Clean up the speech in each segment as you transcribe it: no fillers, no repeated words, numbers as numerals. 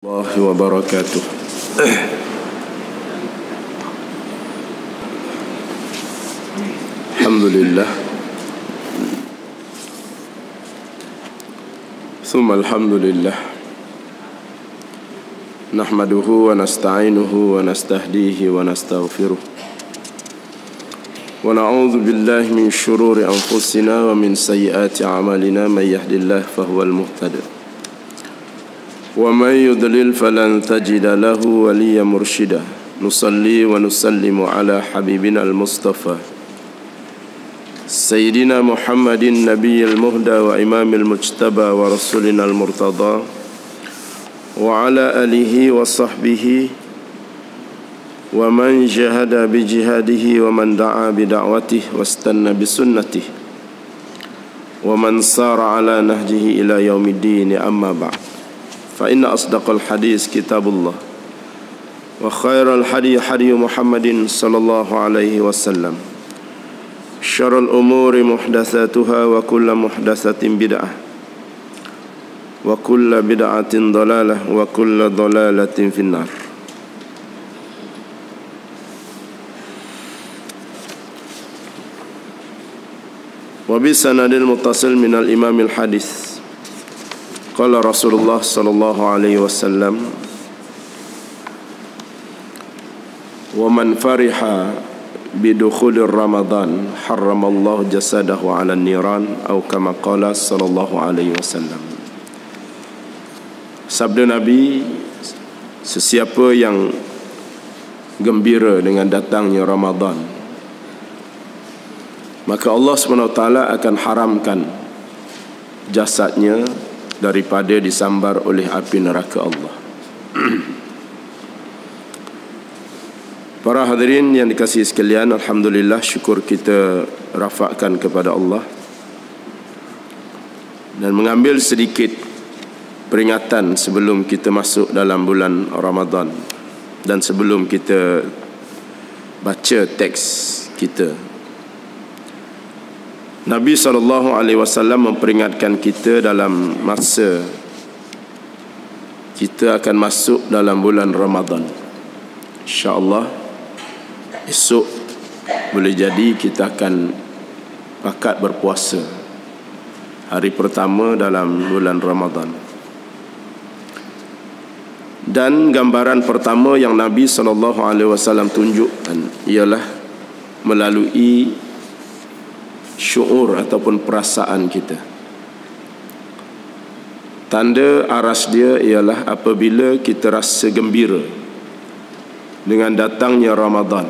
الله وبركاته. الحمد لله ثم الحمد لله نحمده ونستعينه ونستهديه ونستغفره ونعوذ بالله من شرور أنفسنا ومن سيئات أعمالنا من يهد الله فهو المهتد ومن يضلل فلن تجد له وليا مرشدا نصلي ونسلم على حبيبنا المصطفى سيدنا محمد النبي المهدى وإمام المجتبى ورسولنا المرتضى وعلى آله وصحبه ومن جاهد بجهاده ومن دعا بدعوته واستنى بسنته ومن سار على نهجه إلى يوم الدين. أما بعد، فإن أصدق الحديث كتاب الله وخير الحديث حديث محمد صلى الله عليه وسلم شر الأمور محدثاتها وكل محدثة بدعة وكل بدعة ضلالة وكل ضلالة في النار. وبسند المتصل من الإمام الحديث قال رسول الله صلى الله عليه وسلم ومن فرح بدخول رمضان حرم الله جسده على النيران أو كما قال صلى الله عليه وسلم. Sabda Nabi, sesiapa yang gembira dengan datangnya Ramadan, maka Allah SWT akan haramkan jasadnya daripada disambar oleh api neraka Allah. Para hadirin yang dikasihi sekalian, alhamdulillah, syukur kita rafakkan kepada Allah dan mengambil sedikit peringatan sebelum kita masuk dalam bulan Ramadan dan sebelum kita baca teks kita. Nabi SAW memperingatkan kita dalam masa kita akan masuk dalam bulan Ramadan. InsyaAllah esok boleh jadi kita akan pakat berpuasa hari pertama dalam bulan Ramadan. Dan gambaran pertama yang Nabi SAW tunjukkan ialah melalui syuur ataupun perasaan kita. Tanda aras dia ialah apabila kita rasa gembira dengan datangnya Ramadan.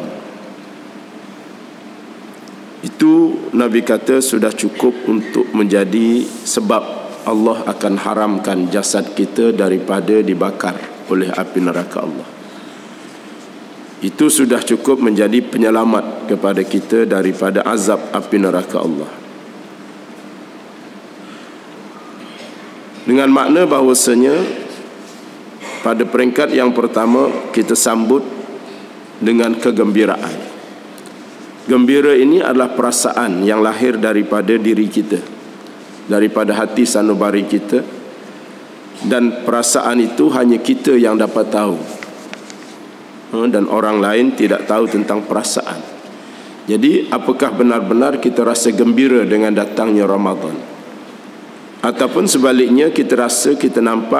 Itu Nabi kata sudah cukup untuk menjadi sebab Allah akan haramkan jasad kita daripada dibakar oleh api neraka Allah. Itu sudah cukup menjadi penyelamat kepada kita daripada azab api neraka Allah. Dengan makna bahawasanya pada peringkat yang pertama kita sambut dengan kegembiraan. Gembira ini adalah perasaan yang lahir daripada diri kita, daripada hati sanubari kita, dan perasaan itu hanya kita yang dapat tahu, dan orang lain tidak tahu tentang perasaan. Jadi apakah benar-benar kita rasa gembira dengan datangnya Ramadan, ataupun sebaliknya kita rasa kita nampak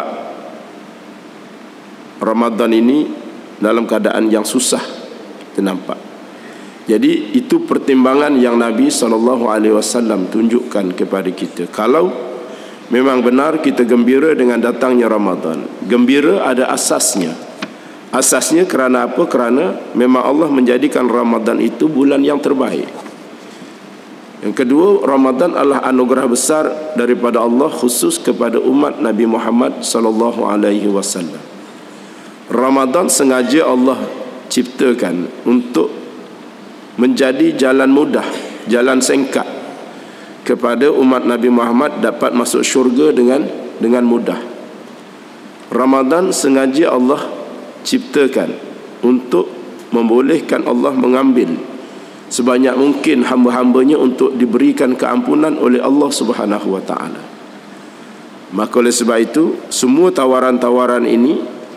Ramadan ini dalam keadaan yang susah kita nampak. Jadi itu pertimbangan yang Nabi SAW tunjukkan kepada kita. Kalau memang benar kita gembira dengan datangnya Ramadan, gembira ada asasnya. Asasnya kerana apa? Kerana memang Allah menjadikan Ramadan itu bulan yang terbaik. Yang kedua, Ramadan adalah anugerah besar daripada Allah khusus kepada umat Nabi Muhammad SAW. Ramadan sengaja Allah ciptakan untuk menjadi jalan mudah, jalan singkat kepada umat Nabi Muhammad dapat masuk syurga dengan mudah. Ramadan sengaja Allah ciptakan untuk membolehkan Allah mengambil sebanyak mungkin hamba-hambanya untuk diberikan keampunan oleh Allah Subhanahu wa taala. Maka oleh sebab itu semua tawaran-tawaran ini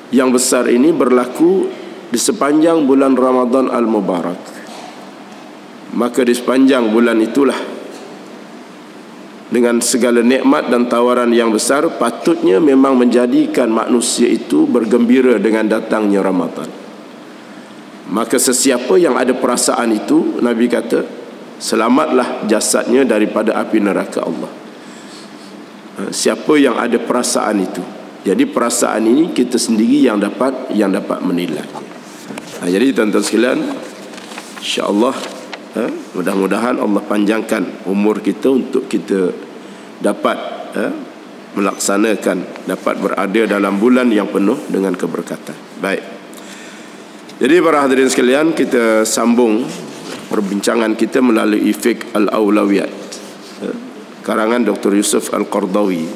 yang besar ini berlaku di sepanjang bulan Ramadan Al-Mubarak. Maka di sepanjang bulan itulah, dengan segala nikmat dan tawaran yang besar, patutnya memang menjadikan manusia itu bergembira dengan datangnya Ramadan. Maka sesiapa yang ada perasaan itu, Nabi kata, selamatlah jasadnya daripada api neraka Allah. Siapa yang ada perasaan itu. Jadi perasaan ini kita sendiri yang dapat menilai. Jadi tuan-tuan sekalian, insya-Allah, mudah-mudahan Allah panjangkan umur kita untuk kita dapat melaksanakan, dapat berada dalam bulan yang penuh dengan keberkatan. Baik. Jadi para hadirin sekalian, kita sambung perbincangan kita melalui Fiqh Al-Awlawiyat, karangan Dr. Yusuf Al-Qardawi.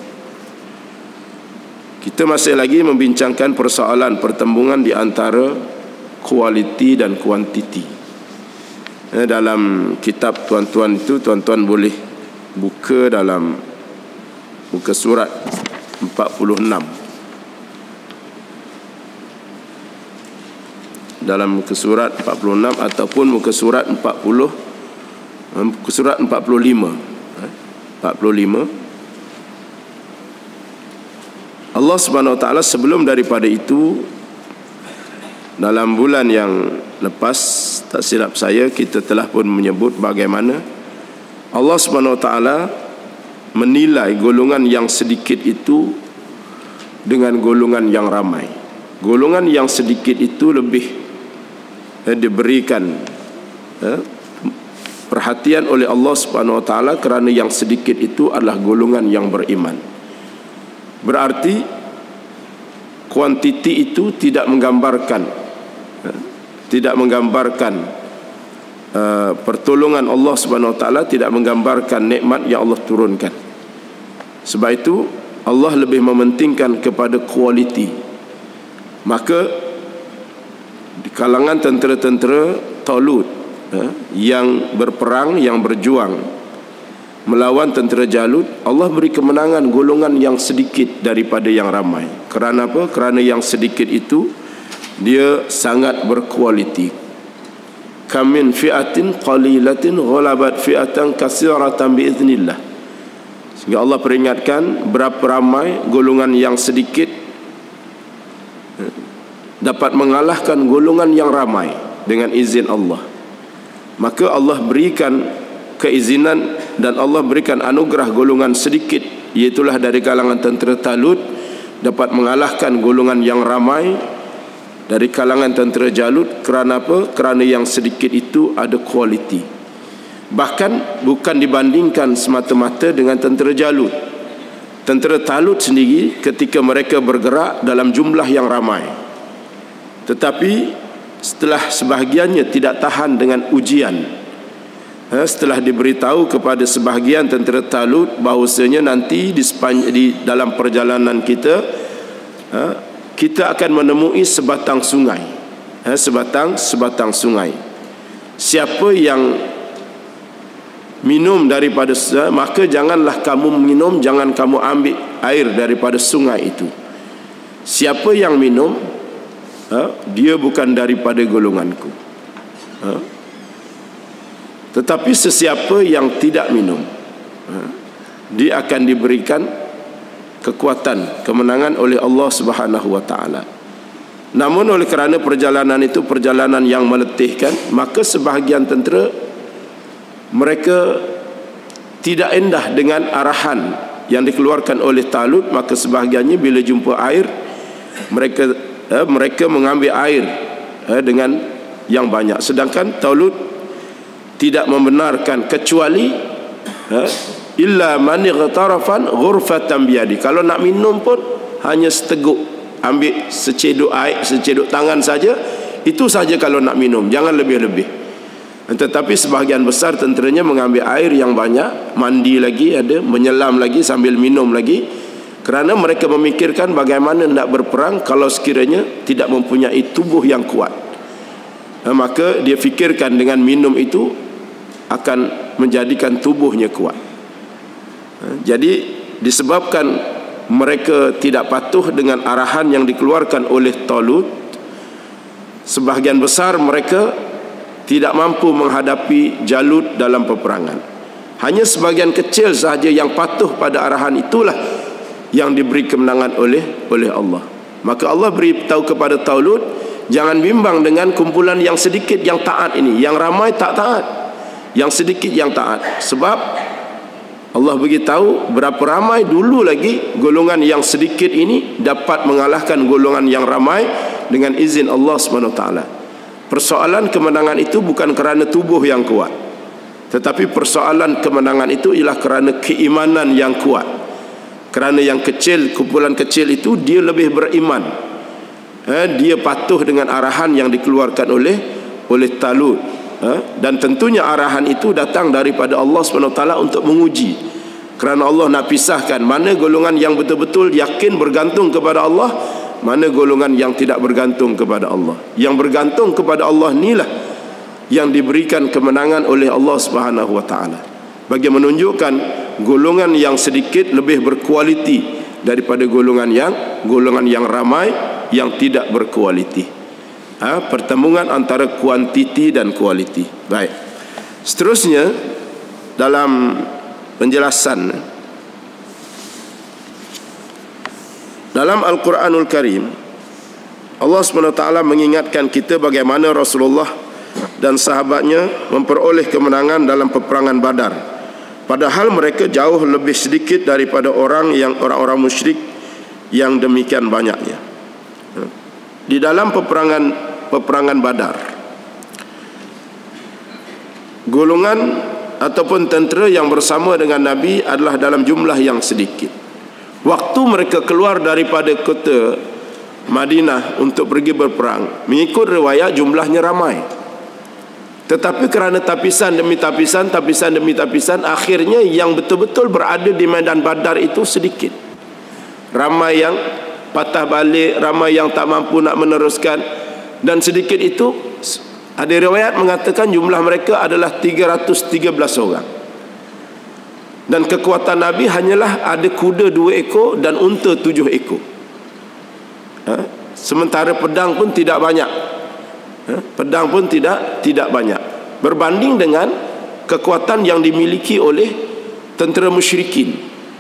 Kita masih lagi membincangkan persoalan pertembungan di antara kualiti dan kuantiti. Dalam kitab tuan-tuan itu, tuan-tuan boleh buka dalam muka surat 46. Dalam muka surat 46 ataupun muka surat 40, muka surat 45. 45. Allah Subhanahu Wa Taala sebelum daripada itu, dalam bulan yang lepas, tak silap saya, kita telah pun menyebut bagaimana Allah Subhanahu Wa Taala menilai golongan yang sedikit itu dengan golongan yang ramai. Golongan yang sedikit itu lebih diberikan perhatian oleh Allah Subhanahu Wa Taala kerana yang sedikit itu adalah golongan yang beriman. Berarti kuantiti itu tidak menggambarkan pertolongan Allah Subhanahu Wa Taala, tidak menggambarkan nikmat yang Allah turunkan. Sebab itu Allah lebih mementingkan kepada kualiti. Maka di kalangan tentera-tentera Talut yang berperang, yang berjuang melawan tentera Jalut, Allah beri kemenangan golongan yang sedikit daripada yang ramai. Kerana apa? Kerana yang sedikit itu dia sangat berkualiti. Kamin fi'atin qalilatin ghalabat fi'atan katsiratan biiznillah. Sehingga Allah peringatkan berapa ramai golongan yang sedikit dapat mengalahkan golongan yang ramai dengan izin Allah. Maka Allah berikan keizinan dan Allah berikan anugerah golongan sedikit, iaitulah dari kalangan tentera Talut, dapat mengalahkan golongan yang ramai dari kalangan tentera Jalut. Kerana apa? Kerana yang sedikit itu ada kualiti. Bahkan bukan dibandingkan semata-mata dengan tentera Jalut. Tentera Talut sendiri ketika mereka bergerak dalam jumlah yang ramai, tetapi setelah sebahagiannya tidak tahan dengan ujian, setelah diberitahu kepada sebahagian tentera Talut bahawasanya nanti di dalam perjalanan kita, kita akan menemui sebatang sungai, sebatang sungai. Siapa yang minum daripada sungai, maka janganlah kamu minum, jangan kamu ambil air daripada sungai itu. Siapa yang minum, dia bukan daripada golonganku. Tetapi sesiapa yang tidak minum, dia akan diberikan kekuatan, kemenangan oleh Allah Subhanahu Wa Taala. Namun oleh kerana perjalanan itu perjalanan yang meletihkan, maka sebahagian tentera mereka tidak endah dengan arahan yang dikeluarkan oleh Talut. Maka sebahagiannya bila jumpa air, mereka mengambil air dengan yang banyak. Sedangkan Talut tidak membenarkan kecuali illa man igtarafan ghurfatan biyadi. Kalau nak minum pun hanya seteguk, ambil seceduk air, seceduk tangan saja, itu saja kalau nak minum, jangan lebih-lebih. Tetapi sebahagian besar tenteranya mengambil air yang banyak, mandi lagi ada, menyelam lagi sambil minum lagi, kerana mereka memikirkan bagaimana nak berperang kalau sekiranya tidak mempunyai tubuh yang kuat. Maka dia fikirkan dengan minum itu akan menjadikan tubuhnya kuat. Jadi disebabkan mereka tidak patuh dengan arahan yang dikeluarkan oleh Talut, sebahagian besar mereka tidak mampu menghadapi Jalut dalam peperangan. Hanya sebahagian kecil sahaja yang patuh pada arahan itulah yang diberi kemenangan oleh Allah. Maka Allah beritahu kepada Talut, jangan bimbang dengan kumpulan yang sedikit yang taat ini. Yang ramai tak taat, yang sedikit yang taat. Sebab Allah beritahu berapa ramai dulu lagi golongan yang sedikit ini dapat mengalahkan golongan yang ramai dengan izin Allah SWT. Persoalan kemenangan itu bukan kerana tubuh yang kuat, tetapi persoalan kemenangan itu ialah kerana keimanan yang kuat. Kerana yang kecil, kumpulan kecil itu dia lebih beriman, dia patuh dengan arahan yang dikeluarkan oleh Talut. Dan tentunya arahan itu datang daripada Allah SWT untuk menguji. Kerana Allah nak pisahkan mana golongan yang betul-betul yakin bergantung kepada Allah, mana golongan yang tidak bergantung kepada Allah. Yang bergantung kepada Allah inilah yang diberikan kemenangan oleh Allah SWT, bagi menunjukkan golongan yang sedikit lebih berkualiti daripada golongan yang ramai yang tidak berkualiti. Pertembungan antara kuantiti dan kualiti. Baik. Seterusnya dalam penjelasan dalam Al-Quranul Karim, Allah SWT mengingatkan kita bagaimana Rasulullah dan sahabatnya memperoleh kemenangan dalam peperangan Badar, padahal mereka jauh lebih sedikit daripada orang-orang musyrik yang demikian banyaknya. Di dalam peperangan Badar, golongan ataupun tentera yang bersama dengan Nabi adalah dalam jumlah yang sedikit. Waktu mereka keluar daripada kota Madinah untuk pergi berperang, mengikut riwayat jumlahnya ramai, tetapi kerana tapisan demi tapisan, akhirnya yang betul-betul berada di medan Badar itu sedikit. Ramai yang patah balik, ramai yang tak mampu nak meneruskan, dan sedikit itu ada riwayat mengatakan jumlah mereka adalah 313 orang. Dan kekuatan Nabi hanyalah ada kuda 2 ekor dan unta 7 ekor. Sementara pedang pun tidak banyak. Pedang pun tidak banyak berbanding dengan kekuatan yang dimiliki oleh tentera musyrikin.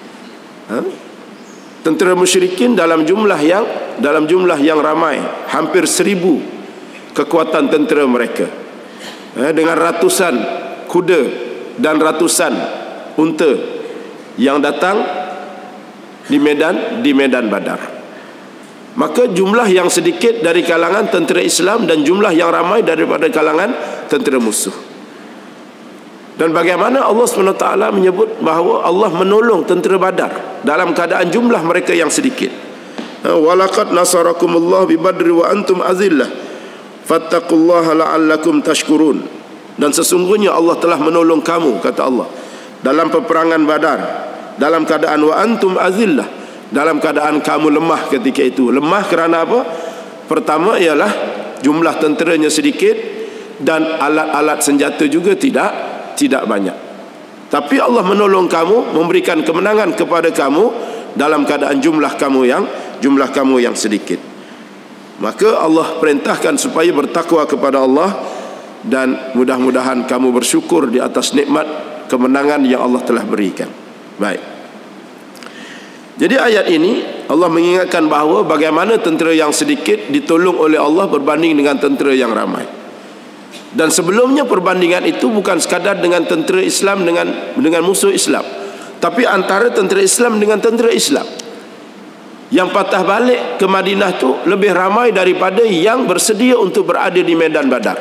Tentera musyrikin dalam jumlah yang ramai, hampir 1000 kekuatan tentera mereka, dengan ratusan kuda dan ratusan unta yang datang di medan Badar. Maka jumlah yang sedikit dari kalangan tentera Islam dan jumlah yang ramai daripada kalangan tentera musuh. Dan bagaimana Allah SWT menyebut bahawa Allah menolong tentera Badar dalam keadaan jumlah mereka yang sedikit. Walaqad nasarakumullah bi badri wa antum azillah fattaqullaha la'allakum tashkurun. Dan sesungguhnya Allah telah menolong kamu, kata Allah, dalam peperangan Badar dalam keadaan wa antum azillah, dalam keadaan kamu lemah ketika itu. Lemah kerana apa? Pertama ialah jumlah tenteranya sedikit dan alat-alat senjata juga tidak banyak. Tapi Allah menolong kamu, memberikan kemenangan kepada kamu dalam keadaan jumlah kamu yang sedikit. Maka Allah perintahkan supaya bertakwa kepada Allah, dan mudah-mudahan kamu bersyukur di atas nikmat kemenangan yang Allah telah berikan. Baik. Jadi ayat ini Allah mengingatkan bahawa bagaimana tentera yang sedikit ditolong oleh Allah berbanding dengan tentera yang ramai. Dan sebelumnya perbandingan itu bukan sekadar dengan tentera Islam dengan musuh Islam, tapi antara tentera Islam dengan tentera Islam. Yang patah balik ke Madinah tu lebih ramai daripada yang bersedia untuk berada di medan Badar.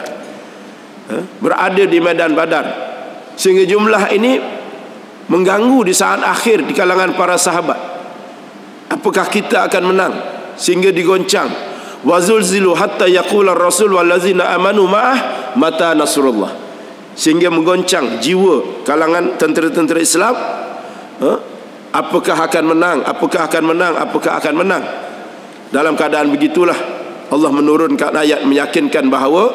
Berada di medan Badar, sehingga jumlah ini mengganggu di saat akhir di kalangan para sahabat. Apakah kita akan menang? Sehingga digoncang, wazulzilu hatta yaqula ar-rasul wallazina amanu ma'ah mata nasrullah, sehingga menggoncang jiwa kalangan tentera-tentera Islam. Apakah akan menang? Apakah akan menang? Dalam keadaan begitulah Allah menurunkan ayat meyakinkan bahawa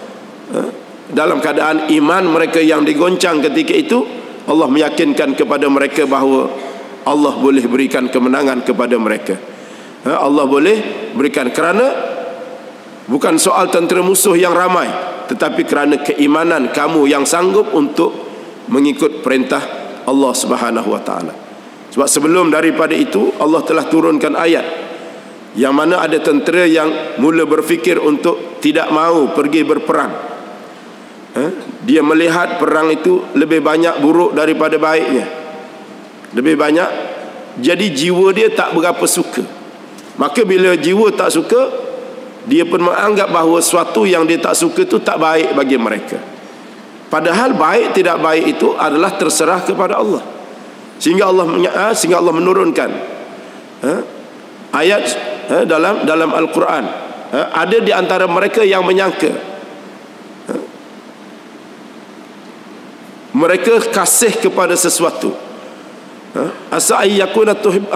dalam keadaan iman mereka yang digoncang ketika itu, Allah meyakinkan kepada mereka bahawa Allah boleh berikan kemenangan kepada mereka. Allah boleh berikan, kerana bukan soal tentera musuh yang ramai, tetapi kerana keimanan kamu yang sanggup untuk mengikut perintah Allah Subhanahu wa taala. Sebab sebelum daripada itu Allah telah turunkan ayat yang mana ada tentera yang mula berfikir untuk tidak mahu pergi berperang. Dia melihat perang itu lebih banyak buruk daripada baiknya, lebih banyak, jadi jiwa dia tak berapa suka. Maka bila jiwa tak suka, dia pun menganggap bahawa sesuatu yang dia tak suka itu tak baik bagi mereka. Padahal baik tidak baik itu adalah terserah kepada Allah. Sehingga Allah menurunkan ayat dalam Al-Quran. Ada di antara mereka yang menyangka mereka kasih kepada sesuatu. Asa ayyakuna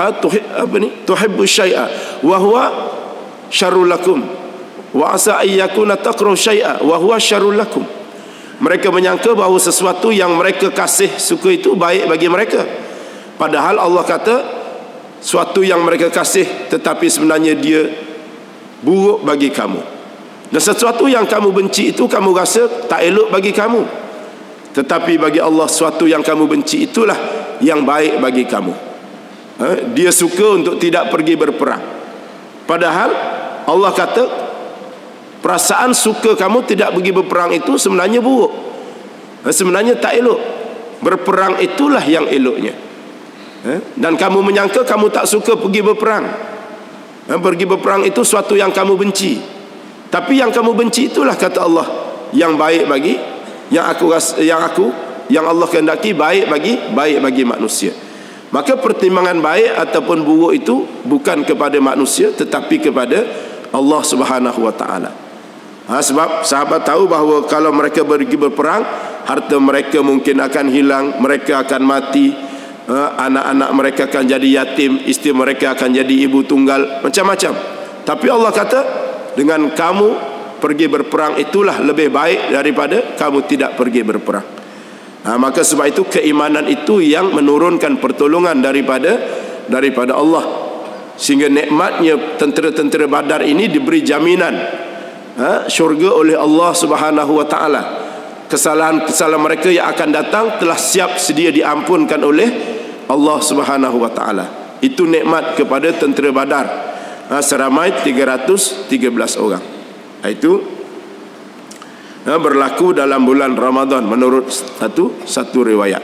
tuhibbu syai'a wa huwa syarrul lakum wa asa ayyakuna takrahu syai'a wa huwa syarrul lakum. Mereka menyangka bahawa sesuatu yang mereka kasih, suka itu baik bagi mereka. Padahal Allah kata sesuatu yang mereka kasih tetapi sebenarnya dia buruk bagi kamu. Dan sesuatu yang kamu benci itu kamu rasa tak elok bagi kamu, tetapi bagi Allah sesuatu yang kamu benci itulah yang baik bagi kamu. Dia suka untuk tidak pergi berperang, padahal Allah kata perasaan suka kamu tidak pergi berperang itu sebenarnya buruk, sebenarnya tak elok. Berperang itulah yang eloknya. Dan kamu menyangka kamu tak suka pergi berperang. Pergi berperang itu suatu yang kamu benci, tapi yang kamu benci itulah kata Allah yang baik bagi, yang Allah kehendaki baik bagi manusia. Maka pertimbangan baik ataupun buruk itu bukan kepada manusia tetapi kepada Allah Subhanahu wa taala. Sebab sahabat tahu bahawa kalau mereka pergi berperang, harta mereka mungkin akan hilang, mereka akan mati, anak-anak mereka akan jadi yatim, isteri mereka akan jadi ibu tunggal, macam-macam. Tapi Allah kata dengan kamu pergi berperang itulah lebih baik daripada kamu tidak pergi berperang. Maka sebab itu keimanan itu yang menurunkan pertolongan daripada Allah, sehingga nikmatnya tentera-tentera Badar ini diberi jaminan syurga oleh Allah Subhanahu wa taala. Kesalahan-kesalahan mereka yang akan datang telah siap sedia diampunkan oleh Allah Subhanahu wa taala. Itu nikmat kepada tentera Badar, seramai 313 orang. Itu berlaku dalam bulan Ramadan menurut satu riwayat.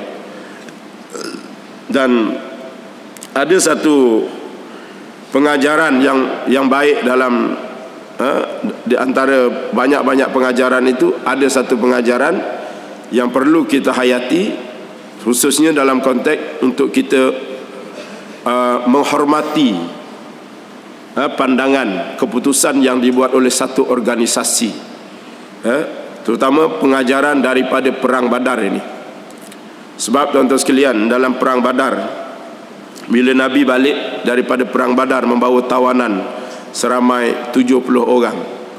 Dan ada satu pengajaran yang baik dalam di antara banyak-banyak pengajaran itu, ada satu pengajaran yang perlu kita hayati, khususnya dalam konteks untuk kita menghormati pandangan keputusan yang dibuat oleh satu organisasi, terutama pengajaran daripada perang Badar ini. Sebab tuan-tuan sekalian, dalam perang Badar, bila Nabi balik daripada perang Badar membawa tawanan seramai 70 orang,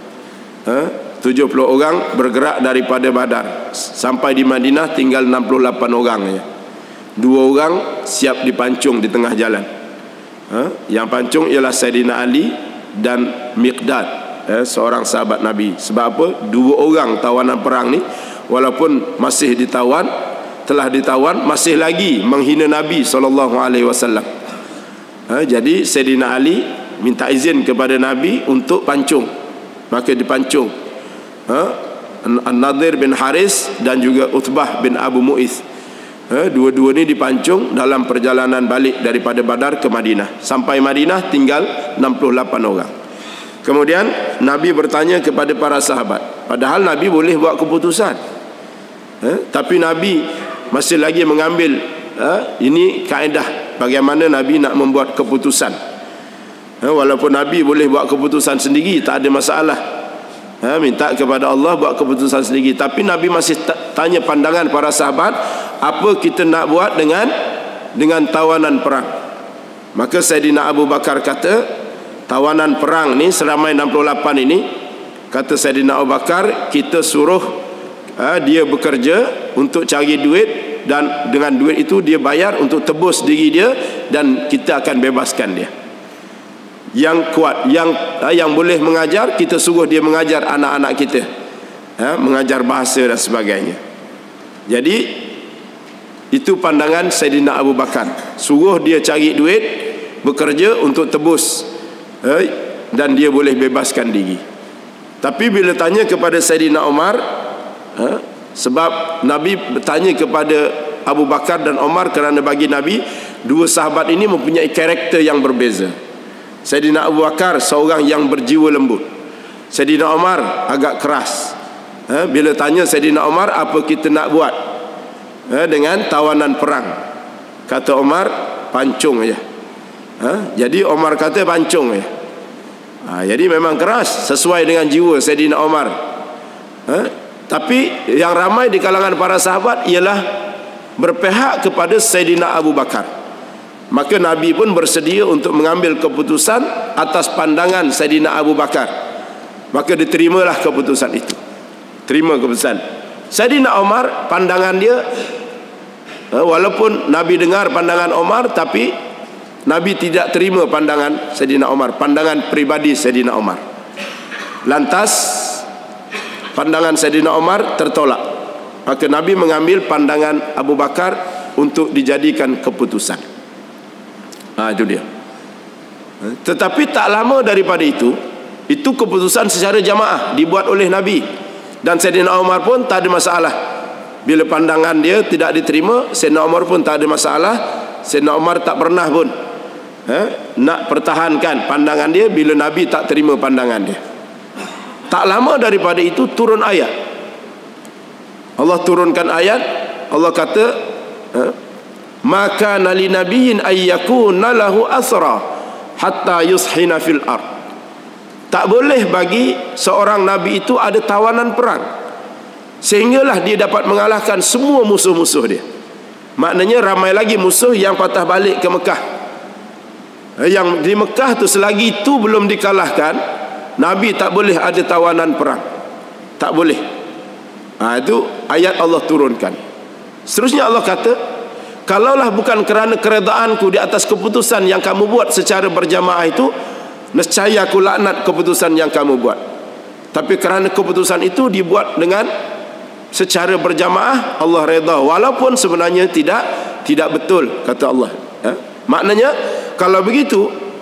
70 orang bergerak daripada Badar sampai di Madinah, tinggal 68 orang ya. 2 orang siap dipancung di tengah jalan. Yang pancung ialah Saidina Ali dan Miqdad, seorang sahabat Nabi. Sebab apa? 2 orang tawanan perang ni, walaupun masih telah ditawan, masih lagi menghina Nabi SAW. Jadi Saidina Ali minta izin kepada Nabi untuk pancung, maka dipancung An-Nadir bin Haris dan juga Utbah bin Abu Mu'ith. Dua-dua ni dipancung dalam perjalanan balik daripada Badar ke Madinah. Sampai Madinah tinggal 68 orang. Kemudian Nabi bertanya kepada para sahabat, padahal Nabi boleh buat keputusan, tapi Nabi masih lagi mengambil ini kaedah bagaimana Nabi nak membuat keputusan. Walaupun Nabi boleh buat keputusan sendiri, tak ada masalah, minta kepada Allah buat keputusan sendiri, tapi Nabi masih tanya pandangan para sahabat, apa kita nak buat dengan tawanan perang. Maka Saidina Abu Bakar kata, tawanan perang ni seramai 68 ini, kata Saidina Abu Bakar, kita suruh dia bekerja untuk cari duit dan dengan duit itu dia bayar untuk tebus diri dia, dan kita akan bebaskan dia. Yang kuat, yang boleh mengajar, kita suruh dia mengajar anak-anak kita, mengajar bahasa dan sebagainya. Jadi itu pandangan Saidina Abu Bakar. Suruh dia cari duit, bekerja untuk tebus, dan dia boleh bebaskan diri. Tapi bila tanya kepada Saidina Umar, sebab Nabi bertanya kepada Abu Bakar dan Umar kerana bagi Nabi dua sahabat ini mempunyai karakter yang berbeza. Saidina Abu Bakar seorang yang berjiwa lembut, Saidina Umar agak keras. Bila tanya Saidina Umar, apa kita nak buat dengan tawanan perang? Kata Umar, pancung aja. Jadi Umar kata pancung aja. Jadi memang keras sesuai dengan jiwa Saidina Umar. Tapi yang ramai di kalangan para sahabat ialah berpihak kepada Saidina Abu Bakar. Maka Nabi pun bersedia untuk mengambil keputusan atas pandangan Saidina Abu Bakar. Maka diterimalah keputusan itu. Terima keputusan Saidina Umar. Pandangan dia, walaupun Nabi dengar pandangan Umar, tapi Nabi tidak terima pandangan Saidina Umar, pandangan pribadi Saidina Umar. Lantas pandangan Saidina Umar tertolak. Maka Nabi mengambil pandangan Abu Bakar untuk dijadikan keputusan. Itu dia. Tetapi tak lama daripada itu keputusan secara jamaah dibuat oleh Nabi, dan Saidina Umar pun tak ada masalah. Bila pandangan dia tidak diterima, Saidina Umar pun tak ada masalah. Saidina Umar tak pernah pun nak pertahankan pandangan dia bila Nabi tak terima pandangan dia. Tak lama daripada itu turun ayat. Allah turunkan ayat. Allah kata, maka nali nabiyyin ayyakuna lahu asra hatta yushina fil ard. Tak boleh bagi seorang nabi itu ada tawanan perang sehinggalah dia dapat mengalahkan semua musuh-musuh dia. Maknanya ramai lagi musuh yang patah balik ke Mekah. Yang di Mekah tu selagi itu belum dikalahkan, Nabi tak boleh ada tawanan perang. Tak boleh. Itu ayat Allah turunkan. Seterusnya Allah kata, kalaulah bukan kerana keredaanku di atas keputusan yang kamu buat secara berjamaah itu, nescaya aku laknat keputusan yang kamu buat. Tapi kerana keputusan itu dibuat dengan secara berjamaah, Allah redha, walaupun sebenarnya tidak betul, kata Allah. Maknanya kalau begitu,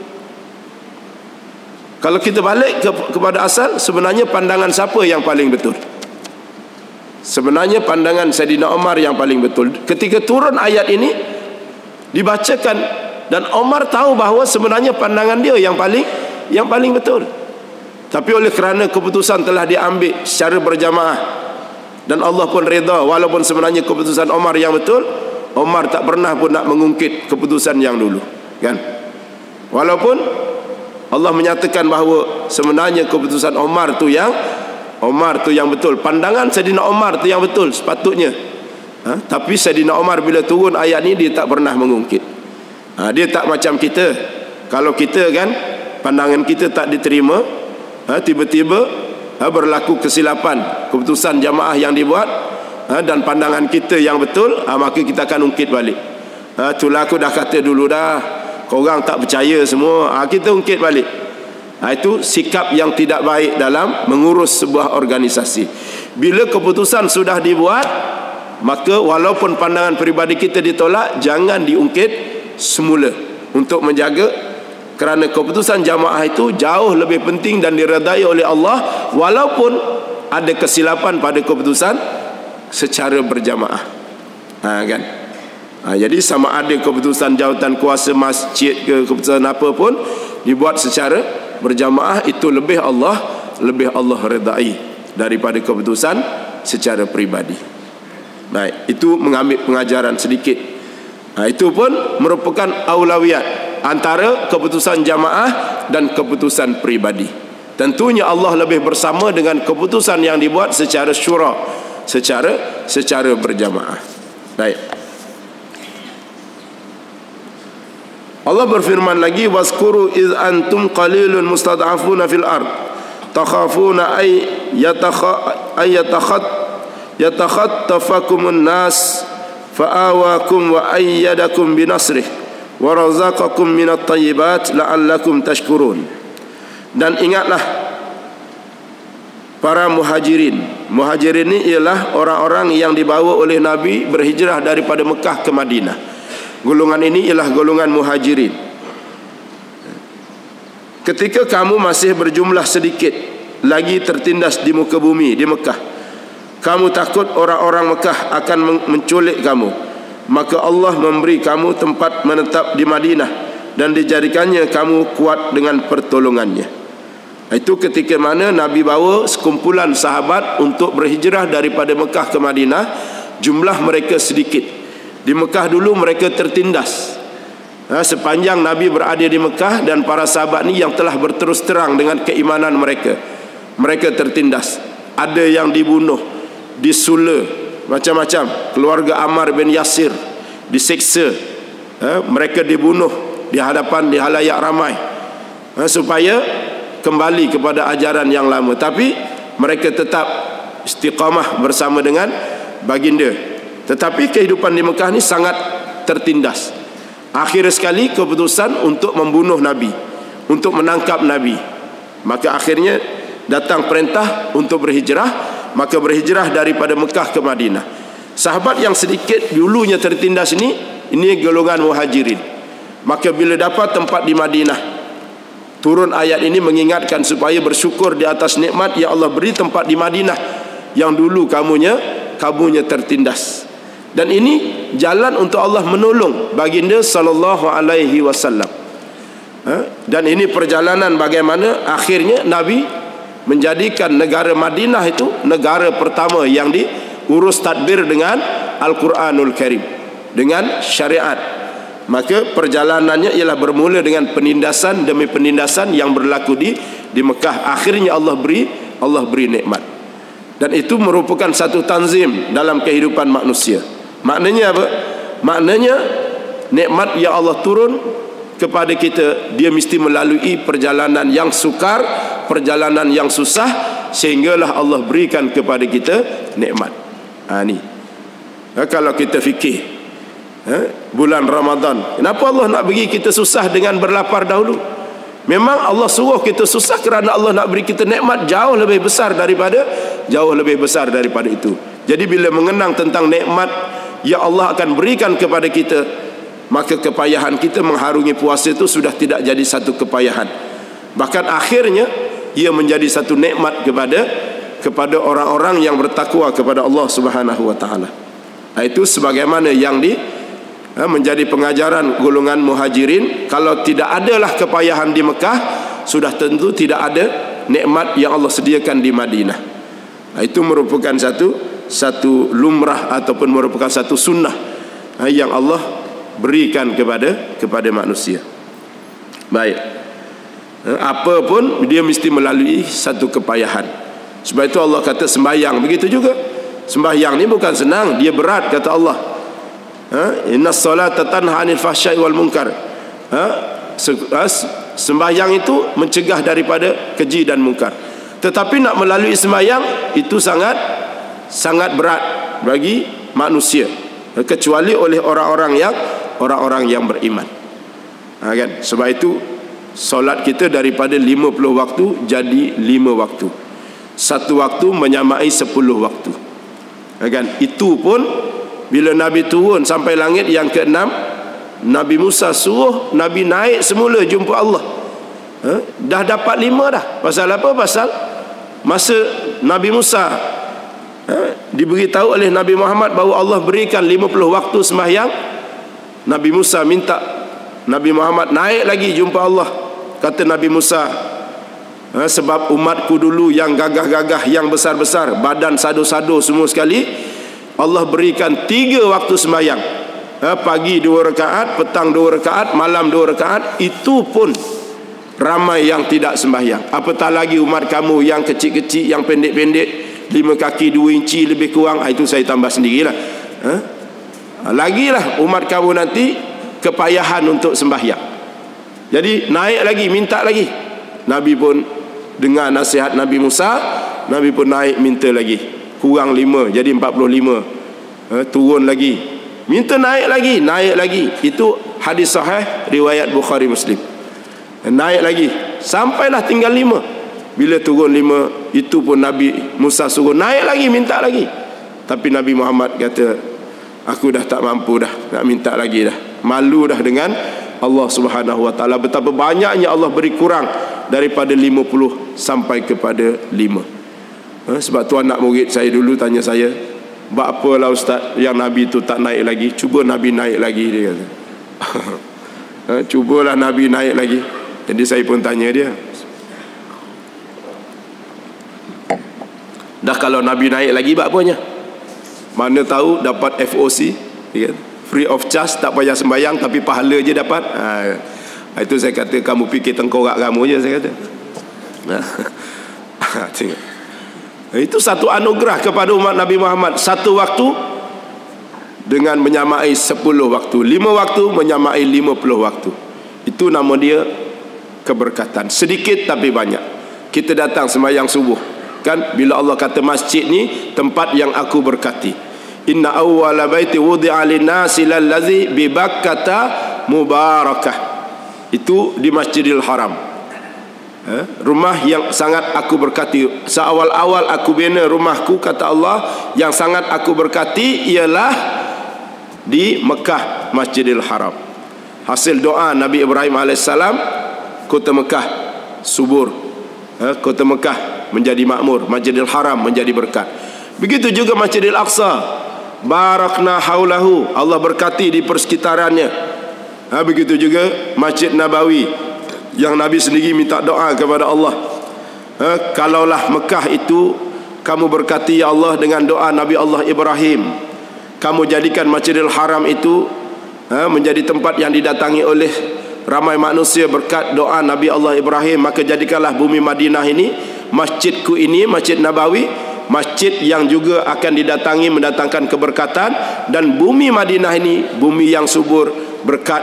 kalau kita balik kepada asal, sebenarnya pandangan siapa yang paling betul? Sebenarnya pandangan Saidina Umar yang paling betul. Ketika turun ayat ini dibacakan, dan Umar tahu bahawa sebenarnya pandangan dia yang paling betul. Tapi oleh kerana keputusan telah diambil secara berjamaah dan Allah pun redha, walaupun sebenarnya keputusan Umar yang betul, Umar tak pernah pun nak mengungkit keputusan yang dulu, kan? Walaupun Allah menyatakan bahawa sebenarnya keputusan Umar tu yang betul, pandangan Saidina Umar tu yang betul sepatutnya. Tapi Saidina Umar bila turun ayat ni, dia tak pernah mengungkit. Dia tak macam kita. Kalau kita kan, pandangan kita tak diterima, tiba-tiba berlaku kesilapan keputusan jamaah yang dibuat, dan pandangan kita yang betul, maka kita akan ungkit balik. Itulah aku dah kata dulu dah, korang tak percaya semua, kita ungkit balik. Itu sikap yang tidak baik dalam mengurus sebuah organisasi. Bila keputusan sudah dibuat, maka walaupun pandangan peribadi kita ditolak, jangan diungkit semula, untuk menjaga, kerana keputusan jamaah itu jauh lebih penting dan diredai oleh Allah, walaupun ada kesilapan pada keputusan secara berjamaah. Kan? Jadi sama ada keputusan jawatan kuasa masjid ke keputusan apa pun dibuat secara berjamaah, itu lebih Allah redai daripada keputusan secara peribadi. Baik, itu mengambil pengajaran sedikit. Itu pun merupakan aulawiyat antara keputusan jamaah dan keputusan peribadi. Tentunya Allah lebih bersama dengan keputusan yang dibuat secara syura, secara berjamaah. Baik. Allah berfirman lagi, waskuru iz antum qalilun mustad'afuna fil ard takhafuna ay yatakhattafakumun nas fa'awakum wa ayyadakum binasrih wa razaqakum minat tayyibat la'allakum tashkurun. Dan ingatlah para muhajirin. Muhajirin ini ialah orang-orang yang dibawa oleh Nabi berhijrah daripada Mekah ke Madinah. Golongan ini ialah golongan muhajirin. Ketika kamu masih berjumlah sedikit lagi tertindas di muka bumi di Mekah, kamu takut orang-orang Mekah akan menculik kamu, maka Allah memberi kamu tempat menetap di Madinah dan dijadikannya kamu kuat dengan pertolongannya. Itu ketika mana Nabi bawa sekumpulan sahabat untuk berhijrah daripada Mekah ke Madinah. Jumlah mereka sedikit. Di Mekah dulu mereka tertindas. Sepanjang Nabi berada di Mekah dan para sahabat ni yang telah berterus terang dengan keimanan mereka, mereka tertindas. Ada yang dibunuh, disula, macam-macam. Keluarga Ammar bin Yasir disiksa, mereka dibunuh di halayak ramai, supaya kembali kepada ajaran yang lama. Tapi mereka tetap istiqamah bersama dengan baginda. Tetapi kehidupan di Mekah ni sangat tertindas. Akhir sekali keputusan untuk membunuh Nabi, untuk menangkap Nabi. Maka akhirnya datang perintah untuk berhijrah. Maka berhijrah daripada Mekah ke Madinah. Sahabat yang sedikit dulunya tertindas ini golongan muhajirin. Maka bila dapat tempat di Madinah, turun ayat ini mengingatkan supaya bersyukur di atas nikmat yang Allah beri tempat di Madinah yang dulu kamunya tertindas. Dan ini jalan untuk Allah menolong baginda sallallahu alaihi wasallam. Dan ini perjalanan bagaimana akhirnya Nabi menjadikan negara Madinah itu negara pertama yang diurus tadbir dengan Al-Quranul Karim, dengan syariat. Maka perjalanannya ialah bermula dengan penindasan demi penindasan yang berlaku di Mekah. Akhirnya Allah beri nikmat. Dan itu merupakan satu tanzim dalam kehidupan manusia. Maknanya apa? Maknanya nikmat yang Allah turun kepada kita, dia mesti melalui perjalanan yang sukar, perjalanan yang susah, sehinggalah Allah berikan kepada kita nikmat. Ni. Kalau kita fikir bulan Ramadan, kenapa Allah nak bagi kita susah dengan berlapar dahulu? Memang Allah suruh kita susah kerana Allah nak beri kita nikmat jauh lebih besar daripada itu. Jadi bila mengenang tentang nikmat yang Allah akan berikan kepada kita, maka kepayahan kita mengharungi puasa itu sudah tidak jadi satu kepayahan. Bahkan akhirnya ia menjadi satu nikmat kepada orang-orang yang bertakwa kepada Allah Subhanahu wa taala. Itu sebagaimana yang menjadi pengajaran golongan muhajirin. Kalau tidak adalah kepayahan di Mekah, sudah tentu tidak ada nikmat yang Allah sediakan di Madinah. Itu merupakan satu lumrah ataupun merupakan satu sunnah yang Allah berikan kepada manusia. Baik. Apa pun dia mesti melalui satu kepayahan. Sebab itu Allah kata sembahyang begitu juga. Sembahyang ni bukan senang, dia berat kata Allah. Innas salata tanha 'anil fahsya'i wal munkar. Sembahyang itu mencegah daripada keji dan mungkar. Tetapi nak melalui sembahyang itu sangat berat bagi manusia, kecuali oleh orang-orang yang beriman. Kan? Sebab itu solat kita daripada 50 waktu jadi 5 waktu. Satu waktu menyamai 10 waktu. Kan? Itu pun bila Nabi turun sampai langit yang ke-6, Nabi Musa suruh Nabi naik semula jumpa Allah. Dah dapat 5 dah. Pasal apa? Pasal masa Nabi Musa diberitahu oleh Nabi Muhammad bahawa Allah berikan 50 waktu sembahyang, Nabi Musa minta Nabi Muhammad naik lagi jumpa Allah. Kata Nabi Musa, sebab umatku dulu yang gagah-gagah, yang besar-besar, badan sado-sado semua sekali, Allah berikan 3 waktu sembahyang. Pagi 2 rakaat, petang 2 rakaat, malam 2 rakaat. Itu pun ramai yang tidak sembahyang. Apatah lagi umat kamu yang kecil-kecil, yang pendek-pendek, 5 kaki 2 inci lebih kurang. Itu saya tambah sendirilah. Lagilah umat kamu nanti kepayahan untuk sembahyang. Jadi naik lagi, minta lagi. Nabi pun dengar nasihat Nabi Musa, Nabi pun naik minta lagi. Kurang 5, jadi 45. Turun lagi. Minta naik lagi. Itu hadis sahih riwayat Bukhari Muslim. Naik lagi sampailah tinggal 5. Bila turun 5, itu pun Nabi Musa suruh naik lagi, minta lagi. Tapi Nabi Muhammad kata, aku dah tak mampu dah nak minta lagi dah. Malu dah dengan Allah Subhanahu wa taala, betapa banyaknya Allah beri kurang daripada 50 sampai kepada 5. Sebab tu anak murid saya dulu tanya saya, "Buat apalah ustaz yang Nabi tu tak naik lagi? Cuba Nabi naik lagi," dia kata. Cubalah Nabi naik lagi. Jadi saya pun tanya dia, dah kalau Nabi naik lagi buat apanya? Mana tahu dapat FOC, free of charge, tak payah sembayang tapi pahala je dapat. Itu saya kata, kamu fikir tengkorak kamu je, saya kata. Tengok. Itu satu anugerah kepada umat Nabi Muhammad. Satu waktu dengan menyamai 10 waktu, 5 waktu menyamai 50 waktu. Itu nama dia keberkatan. Sedikit tapi banyak. Kita datang sembahyang subuh, kan, bila Allah kata masjid ni tempat yang aku berkati. Inna awwala baiti wudi'a lin-nasi lallazi bi Bakkata mubarakah. Itu di Masjidil Haram. Rumah yang sangat aku berkati. Seawal-awal aku bina rumahku, kata Allah, yang sangat aku berkati ialah di Mekah, Masjidil Haram. Hasil doa Nabi Ibrahim AS, kota Mekah subur, kota Mekah menjadi makmur, Masjidil Haram menjadi berkat. Begitu juga Masjidil Aqsa, barakna haulahu, Allah berkati di persekitarannya. Begitu juga Masjid Nabawi, yang Nabi sendiri minta doa kepada Allah. Kalaulah Mekah itu kamu berkati ya Allah dengan doa Nabi Allah Ibrahim, kamu jadikan Masjidil Haram itu menjadi tempat yang didatangi oleh ramai manusia berkat doa Nabi Allah Ibrahim, maka jadikanlah bumi Madinah ini, masjidku ini, Masjid Nabawi, masjid yang juga akan didatangi mendatangkan keberkatan, dan bumi Madinah ini bumi yang subur berkat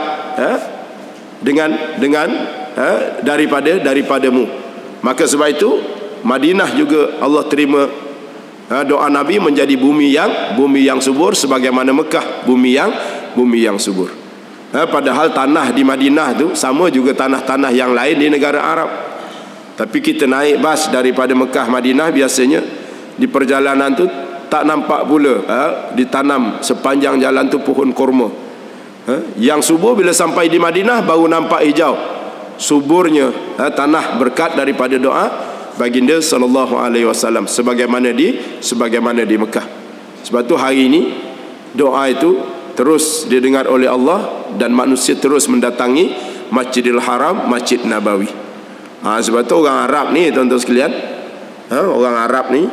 daripadamu. Maka sebab itu Madinah juga Allah terima doa Nabi menjadi bumi yang subur, sebagaimana Mekah bumi yang subur. Padahal tanah di Madinah tu sama juga tanah-tanah yang lain di negara Arab. Tapi kita naik bas daripada Mekah Madinah, biasanya di perjalanan tu tak nampak pula ditanam sepanjang jalan tu pohon kurma. Yang subur bila sampai di Madinah baru nampak hijau suburnya tanah berkat daripada doa baginda sallallahu alaihi wasallam, sebagaimana di Mekah. Sebab tu hari ini doa itu terus didengar oleh Allah dan manusia terus mendatangi Masjidil Haram, Masjid Nabawi. Sebab tu orang Arab ni, tuan-tuan sekalian, orang Arab ni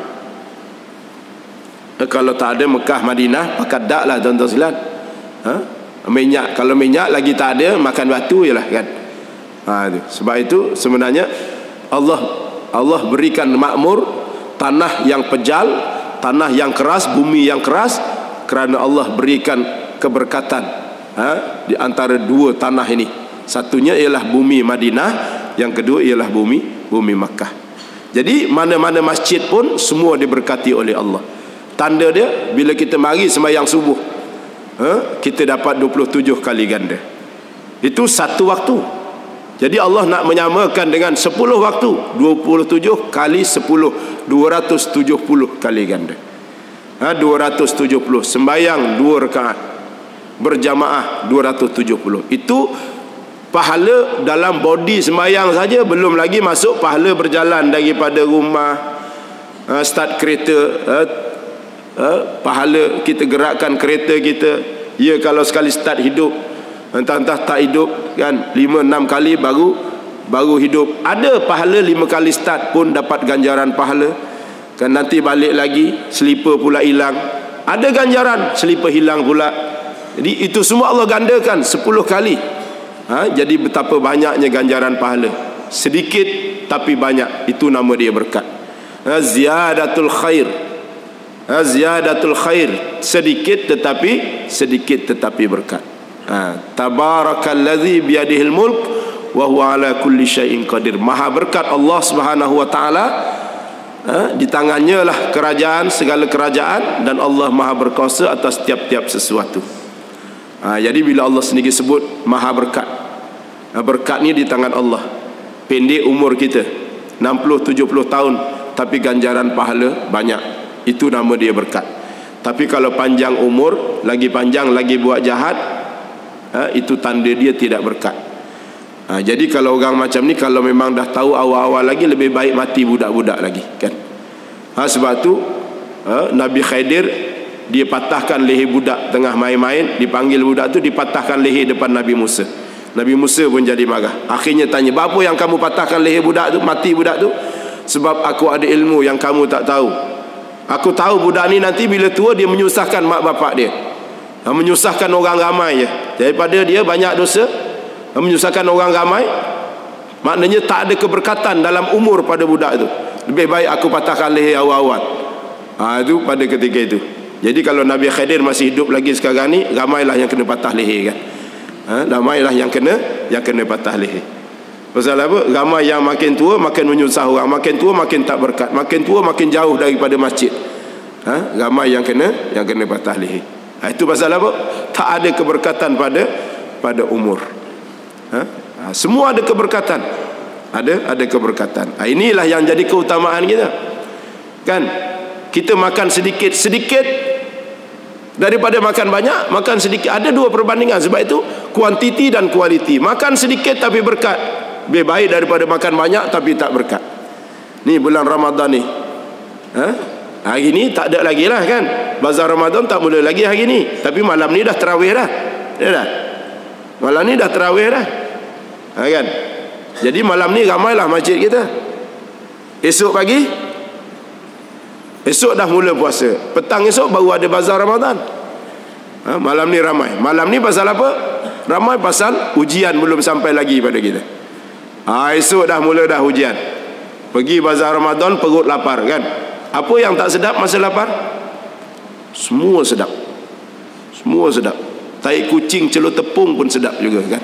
kalau tak ada Mekah Madinah pakat dak lah, tuan-tuan sekalian. Minyak, kalau minyak lagi tak ada, makan batu je lah, kan. Sebab itu sebenarnya Allah berikan makmur tanah yang pejal, tanah yang keras, bumi yang keras, kerana Allah berikan keberkatan di antara dua tanah ini. Satunya ialah bumi Madinah, yang kedua ialah bumi Makkah. Jadi mana-mana masjid pun semua diberkati oleh Allah. Tanda dia bila kita mari sembahyang subuh, kita dapat 27 kali ganda. Itu satu waktu. Jadi Allah nak menyamakan dengan 10 waktu, 27 kali 10, 270 kali ganda. 270 sembahyang 2 rakaat berjamaah 270. Itu pahala dalam body sembahyang saja, belum lagi masuk pahala berjalan daripada rumah, start kereta, pahala kita gerakkan kereta kita. Ya, kalau sekali start hidup, entah tak hidup kan 5-6 kali baru hidup. Ada pahala 5 kali start pun dapat ganjaran pahala. Kan nanti balik lagi selipar pula hilang, ada ganjaran selipar hilang pula. Jadi itu semua Allah gandakan 10 kali. Jadi betapa banyaknya ganjaran pahala. Sedikit tapi banyak, itu nama dia berkat. Ziyadatul khair. Ziyadatul khair, sedikit tetapi berkat. Tabarakallazi biyadihil mulk wa huwa ala kulli syai'in qadir. Maha berkat Allah Subhanahu wa taala, di tangannya lah kerajaan, segala kerajaan, dan Allah maha berkuasa atas tiap-tiap sesuatu. Jadi bila Allah sendiri sebut maha berkat, berkat ni di tangan Allah. Pendek umur kita 60-70 tahun, tapi ganjaran pahala banyak, itu nama dia berkat. Tapi kalau panjang umur, lagi panjang lagi buat jahat, itu tanda dia tidak berkat. Jadi kalau orang macam ni, kalau memang dah tahu awal-awal lagi, lebih baik mati budak-budak lagi kan. Sebab tu Nabi Khidir, dia patahkan leher budak tengah main-main, dipanggil budak tu, dipatahkan leher depan Nabi Musa. Nabi Musa pun jadi marah. Akhirnya tanya, "Apa yang kamu patahkan leher budak tu, mati budak tu?" "Sebab aku ada ilmu yang kamu tak tahu. Aku tahu budak ni nanti bila tua dia menyusahkan mak bapak dia, menyusahkan orang ramai je. Daripada dia banyak dosa, menyusahkan orang ramai, maknanya tak ada keberkatan dalam umur pada budak itu. Lebih baik aku patahkan leher awal-awal." Itu pada ketika itu. Jadi kalau Nabi Khidir masih hidup lagi sekarang ni, ramailah yang kena patah leher kan. Ramailah yang kena patah leher. Pasal apa? Ramai yang makin tua makin menyusah orang, makin tua makin tak berkat, makin tua makin jauh daripada masjid. Ramai yang kena patah leher. Itu pasal apa? Tak ada keberkatan pada umur. Semua ada keberkatan. Ada keberkatan. Inilah yang jadi keutamaan kita. Kan? Kita makan sedikit daripada makan banyak, makan sedikit. Ada dua perbandingan. Sebab itu kuantiti dan kualiti. Makan sedikit tapi berkat, lebih baik daripada makan banyak tapi tak berkat. Ni bulan Ramadan ni, hari ni tak ada lagi lah kan. Bazar Ramadan tak mula lagi hari ni, tapi malam ni dah tarawih dah. Malam ni dah tarawih dah, kan. Jadi malam ni ramailah masjid kita. Esok dah mula puasa. Petang esok baru ada bazar Ramadan. Malam ni ramai. Malam ni pasal apa? Ramai pasal ujian belum sampai lagi pada kita. Esok dah mula dah ujian. Pergi bazar Ramadan, perut lapar kan. Apa yang tak sedap masa lapar? Semua sedap. Semua sedap. Tai kucing celup tepung pun sedap juga kan.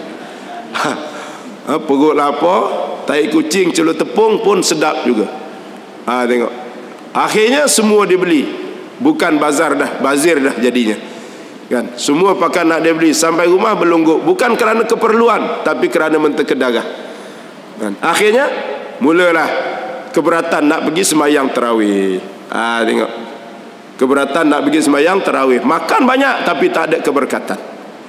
Perut lapar, tai kucing celup tepung pun sedap juga. Tengok. Akhirnya semua dibeli. Bukan bazar dah, bazir dah jadinya. Kan? Semua pakai nak dibeli, sampai rumah berlungguk, bukan kerana keperluan tapi kerana menterkedarah. Kan? Akhirnya mulalah keberatan nak pergi sembahyang tarawih. Tengok. Keberatan nak pergi sembahyang tarawih. Makan banyak tapi tak ada keberkatan.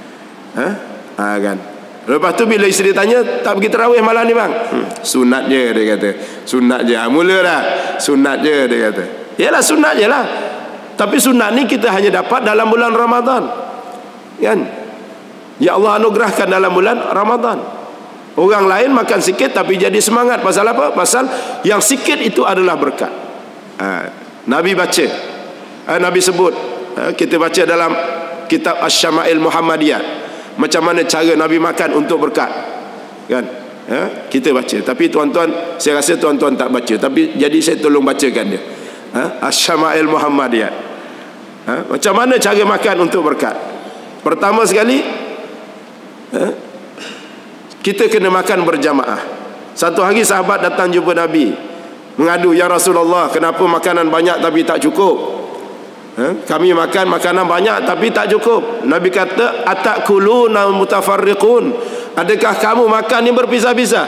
Kan? Lepas tu bila isteri tanya, "Tak pergi tarawih malam ni bang?" Sunat je dia kata. Sunat je. Mula dah. Sunat je dia kata. Yalah sunat je lah. Tapi sunat ni kita hanya dapat dalam bulan Ramadan. Kan? Ya Allah anugerahkan dalam bulan Ramadan. Orang lain makan sikit tapi jadi semangat. Pasal apa? Pasal yang sikit itu adalah berkat. Nabi baca. Nabi sebut. Kita baca dalam kitab Asy-Syama'il Muhammadiyah. Macam mana cara Nabi makan untuk berkat. Kan? Kita baca. Tapi tuan-tuan, saya rasa tuan-tuan tak baca. Tapi jadi saya tolong bacakan dia. Asy-Syama'il Muhammadiyah. Macam mana cara makan untuk berkat? Pertama sekali, kita kena makan berjamaah. Satu hari sahabat datang jumpa Nabi, mengadu, "Ya Rasulullah, kenapa makanan banyak tapi tak cukup? Kami makan makanan banyak tapi tak cukup." Nabi kata, "Atakuluna mutafarriqun?" Adakah kamu makan ni berpisah-pisah?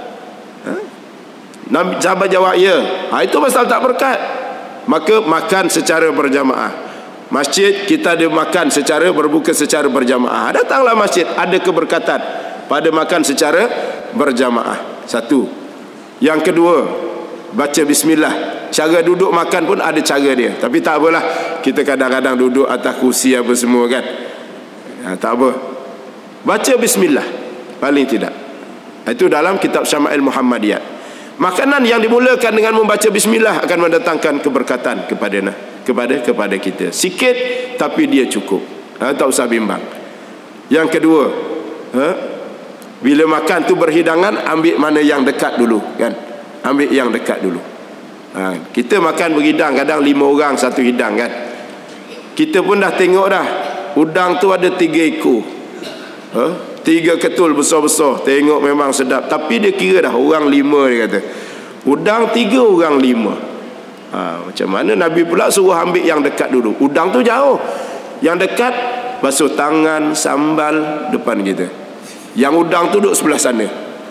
Nabi sahabat jawab, "Ya." Itu pasal tak berkat. Maka makan secara berjamaah. Masjid kita ada makan secara berbuka secara berjamaah. Datanglah masjid, ada keberkatan pada makan secara berjamaah. Satu. Yang kedua, baca bismillah. Cara duduk makan pun ada cara dia. Tapi tak apalah, kita kadang-kadang duduk atas kursi apa semua kan. Tak apa. Baca bismillah paling tidak. Itu dalam kitab Syama'il Muhammadiyah. Makanan yang dimulakan dengan membaca bismillah akan mendatangkan keberkatan kepada kita. Sikit tapi dia cukup. Tak usah bimbang. Yang kedua, bila makan tu berhidangan, ambil mana yang dekat dulu kan. Ambil yang dekat dulu. Kita makan berhidang, kadang 5 orang satu hidang kan. Kita pun dah tengok dah, udang tu ada 3 ekor, 3 ketul besar-besar. Tengok memang sedap. Tapi dia kira dah orang 5 dia kata. Udang 3, orang 5. Macam mana Nabi pula suruh ambil yang dekat dulu. Udang tu jauh, yang dekat basuh tangan, sambal depan kita. Yang udang tu duduk sebelah sana.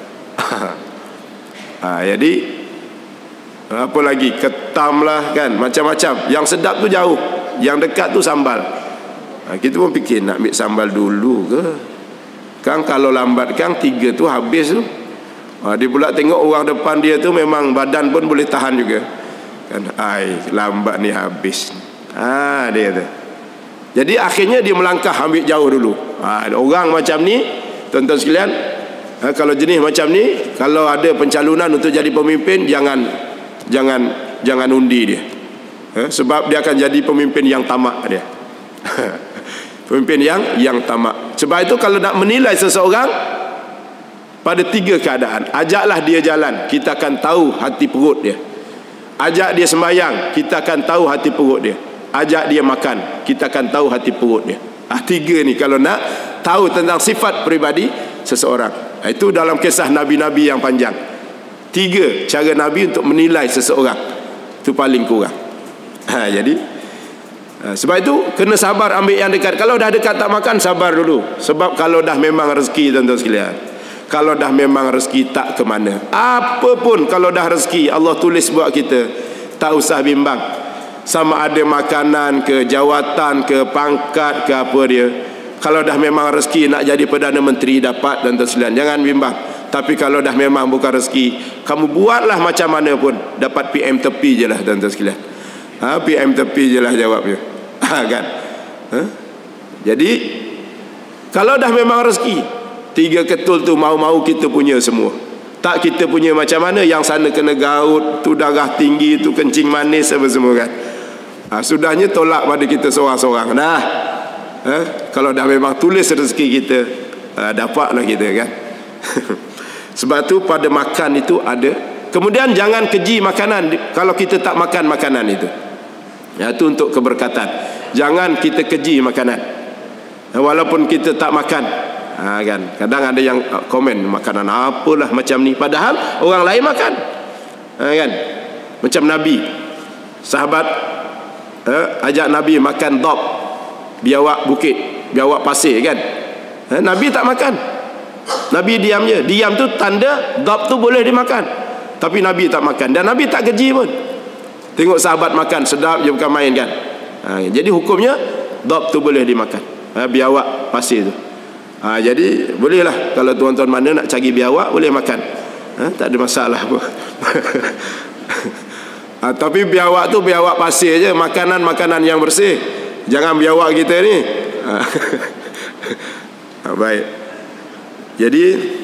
Jadi apa lagi, ketam lah kan, macam-macam. Yang sedap tu jauh, yang dekat tu sambal. Kita pun fikir nak ambil sambal dulu ke, kan kalau lambat kan 3 tu habis tu. Dia pula tengok orang depan dia tu memang badan pun boleh tahan juga kan. Lambat ni habis. Dia tu. Jadi akhirnya dia melangkah ambil jauh dulu. Orang macam ni, tuan-tuan sekalian, kalau jenis macam ni, kalau ada pencalonan untuk jadi pemimpin, jangan undi dia. Sebab dia akan jadi pemimpin yang tamak dia. Pemimpin yang tamak. Sebab itu kalau nak menilai seseorang pada 3 keadaan, ajaklah dia jalan, kita akan tahu hati perut dia. Ajak dia sembahyang, kita akan tahu hati perut dia. Ajak dia makan, kita akan tahu hati perut dia. 3 ni kalau nak tahu tentang sifat peribadi seseorang. Itu dalam kisah Nabi-Nabi yang panjang. 3 cara Nabi untuk menilai seseorang. Itu paling kurang. Jadi sebab itu kena sabar ambil yang dekat. Kalau dah dekat tak makan, sabar dulu. Sebab kalau dah memang rezeki, tuan-tuan sekalian, kalau dah memang rezeki tak ke mana, apapun kalau dah rezeki Allah tulis buat kita, tak usah bimbang. Sama ada makanan ke, jawatan ke, pangkat ke, apa dia. Kalau dah memang rezeki nak jadi Perdana Menteri, dapat, tuan-tuan sekalian, jangan bimbang. Tapi kalau dah memang bukan rezeki, kamu buatlah macam mana pun, dapat PM tepi je lah, tuan-tuan sekalian. PM tepi je lah jawabnya. Kan? Jadi kalau dah memang rezeki, 3 ketul tu mau-mau kita punya semua. Tak kita punya macam mana, yang sana kena gaut, tu darah tinggi, tu kencing manis, apa semua kan. Sudahnya tolak pada kita seorang-seorang. Kalau dah memang tulis rezeki kita, dapatlah kita kan. Sebab tu pada makan itu ada. Kemudian jangan keji makanan kalau kita tak makan makanan itu. Itu untuk keberkatan. Jangan kita keji makanan walaupun kita tak makan. Kan kadang ada yang komen makanan apalah macam ni, padahal orang lain makan. Kan macam Nabi, sahabat ajak Nabi makan dab, biawak bukit, biawak pasir kan. Nabi tak makan. Nabi diam je. Diam tu tanda dab tu boleh dimakan, tapi Nabi tak makan. Dan Nabi tak keji pun. Tengok sahabat makan, sedap je, bukan main kan. Jadi hukumnya dab tu boleh dimakan, biawak pasir tu. Jadi bolehlah, kalau tuan-tuan mana nak cari biawak, boleh makan. Tak ada masalah pun. Tapi biawak tu biawak pasir je, makanan yang bersih. Jangan biawak kita ni. Baik. Jadi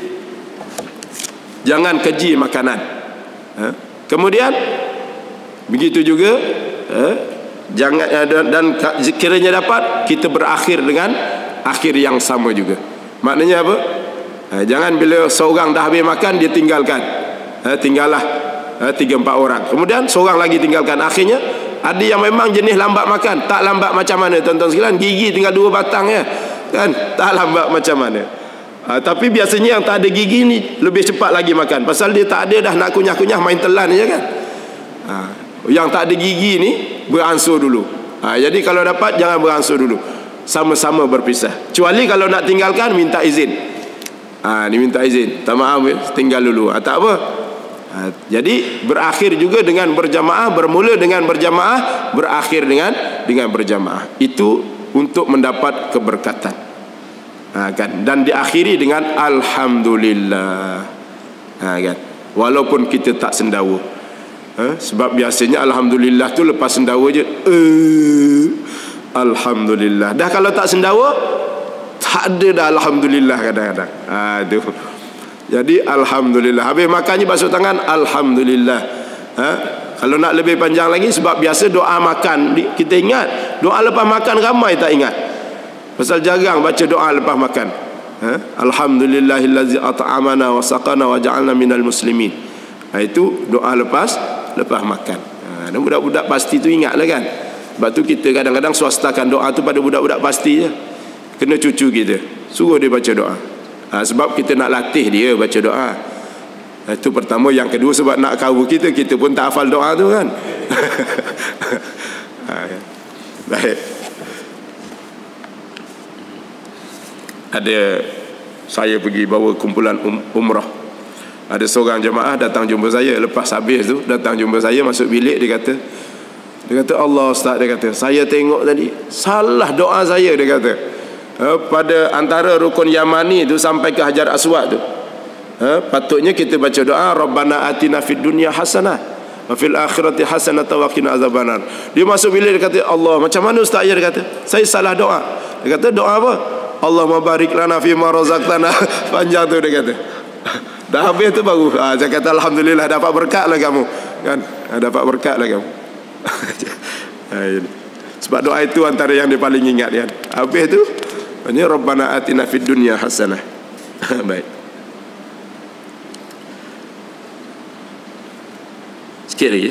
jangan keji makanan. Kemudian begitu juga jangan, dan kiranya dapat kita berakhir dengan akhir yang sama juga. Maknanya apa? Jangan bila seorang dah habis makan dia tinggalkan. Tinggallah 3-4 orang. Kemudian seorang lagi tinggalkan. Akhirnya ada yang memang jenis lambat makan. Tak lambat macam mana, tuan-tuan sekalian, gigi tinggal 2 batang ya. Kan? Tak lambat macam mana. Tapi biasanya yang tak ada gigi ni lebih cepat lagi makan. Pasal dia tak ada dah nak kunyah-kunyah, main telan je kan. Yang tak ada gigi ni beransur dulu. Jadi kalau dapat jangan beransur dulu, sama-sama berpisah. Kecuali kalau nak tinggalkan minta izin. Ni minta izin, tak maaf ya, tinggal dulu. Tak apa. Jadi berakhir juga dengan berjamaah, bermula dengan berjamaah, berakhir dengan berjamaah. Itu untuk mendapat keberkatan. Kan? Dan diakhiri dengan alhamdulillah. Kan? Walaupun kita tak sendawa. Sebab biasanya alhamdulillah tu lepas sendawa je alhamdulillah. Dah kalau tak sendawa tak ada dah alhamdulillah kadang-kadang. Tu. Jadi alhamdulillah. Habis makannya basuh tangan, alhamdulillah. Kalau nak lebih panjang lagi, sebab biasa doa makan kita ingat, doa lepas makan ramai tak ingat. Pasal jarang baca doa lepas makan. Alhamdulillahillazi at'amana wa saqana wa ja'alna minal muslimin. Itu doa lepas makan. Dan budak-budak pasti tu ingatlah kan. Sebab tu kita kadang-kadang swastakan doa tu pada budak-budak pasti je. Kena cucu kita, suruh dia baca doa. Sebab kita nak latih dia baca doa. Itu pertama. Yang kedua, sebab nak kawal kita pun tak hafal doa tu kan. Baik. ada saya pergi bawa kumpulan umrah. Ada seorang jemaah datang jumpa saya. Lepas habis tu datang jumpa saya, masuk bilik, dia kata Allah Ustaz, dia kata saya tengok tadi salah doa saya, dia kata pada antara rukun Yamani tu sampai ke Hajar Aswad tu, patutnya kita baca doa Rabbana atina fid dunya hasanah wa fil akhirati hasanah wa qina azabannar. Dia masuk bilik, dia kata Allah, macam mana Ustaz ya, dia kata saya salah doa. Dia kata doa apa? Allahumma barik lana fima razaqtana. Panjang tu dia kata. Dah habis tu baru saya kata alhamdulillah, dapat berkat lah kamu kan, dapat berkat lah kamu. Sebab doa itu antara yang dia paling ingat kan. Habis tu ini Rabbana atina fid dunya hasanah. Baik, sikit lagi.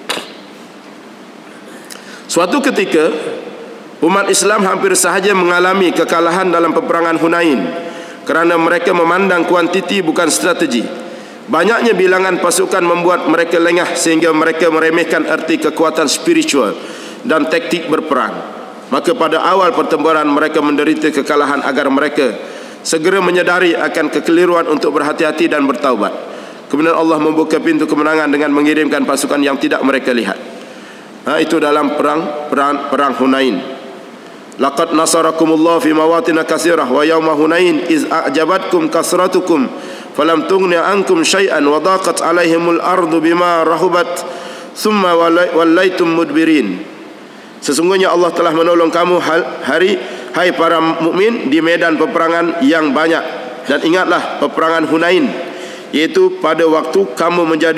Suatu ketika umat Islam hampir sahaja mengalami kekalahan dalam peperangan Hunain kerana mereka memandang kuantiti bukan strategi. Banyaknya bilangan pasukan membuat mereka lengah sehingga mereka meremehkan erti kekuatan spiritual dan taktik berperang. Maka pada awal pertempuran mereka menderita kekalahan agar mereka segera menyadari akan kekeliruan untuk berhati-hati dan bertaubat. Kemudian Allah membuka pintu kemenangan dengan mengirimkan pasukan yang tidak mereka lihat. Itu dalam perang Hunain. Laqad nasarakumullah fi mawatin katsirah wa yawma Hunain iz a'jabatkum kasratukum falam tughni ankum syai'an wa daqat 'alaihimul ardu bima rahubat thumma wallaytum mudbirin. Sesungguhnya Allah telah menolong kamu hai para mukmin di medan peperangan yang banyak, dan ingatlah peperangan Hunain, yaitu pada waktu kamu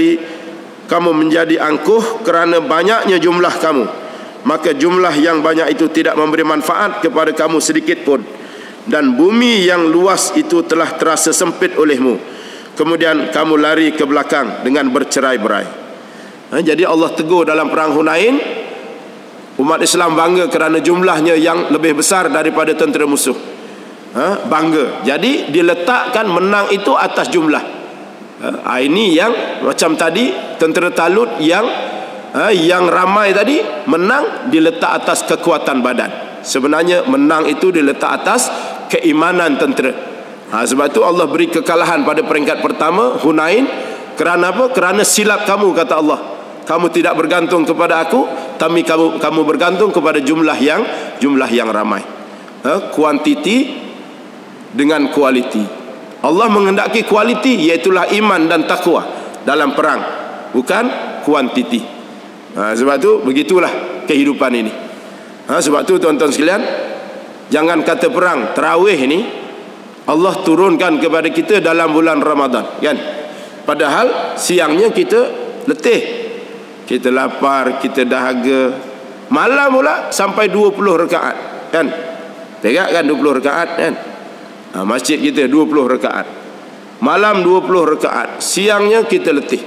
menjadi angkuh kerana banyaknya jumlah kamu. Maka jumlah yang banyak itu tidak memberi manfaat kepada kamu sedikit pun, dan bumi yang luas itu telah terasa sempit olehmu. Kemudian kamu lari ke belakang dengan bercerai-berai. Jadi Allah tegur dalam perang Hunain, umat Islam bangga kerana jumlahnya yang lebih besar daripada tentera musuh. Bangga. Jadi diletakkan menang itu atas jumlah. Ini yang macam tadi tentera Talut yang ramai tadi, menang diletak atas kekuatan badan. Sebenarnya menang itu diletak atas keimanan tentera. Sebab itu Allah beri kekalahan pada peringkat pertama Hunain. Kerana apa? Kerana silap kamu, kata Allah. Kamu tidak bergantung kepada aku, tapi kamu bergantung kepada jumlah yang ramai. Kuantiti dengan kualiti. Allah menghendaki kualiti, iaitulah iman dan takwa dalam perang, bukan kuantiti. Sebab tu begitulah kehidupan ini. Sebab tu tuan-tuan sekalian, jangan kata perang tarawih ini Allah turunkan kepada kita dalam bulan Ramadan, kan? Padahal siangnya kita letih, kita lapar, kita dahaga. Malam pula sampai 20 rakaat, kan? Tengok kan 20 rakaat, kan? Masjid kita 20 rakaat. Malam 20 rakaat, siangnya kita letih.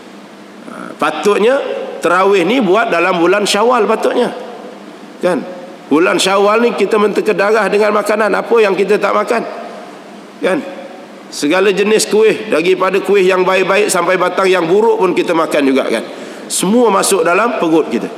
Patutnya tarawih ni buat dalam bulan Syawal patutnya, kan? Bulan Syawal ni kita menteka darah dengan makanan apa yang kita tak makan, kan? Segala jenis kuih, daripada kuih yang baik-baik sampai batang yang buruk pun kita makan juga, kan? Semua masuk dalam perut kita.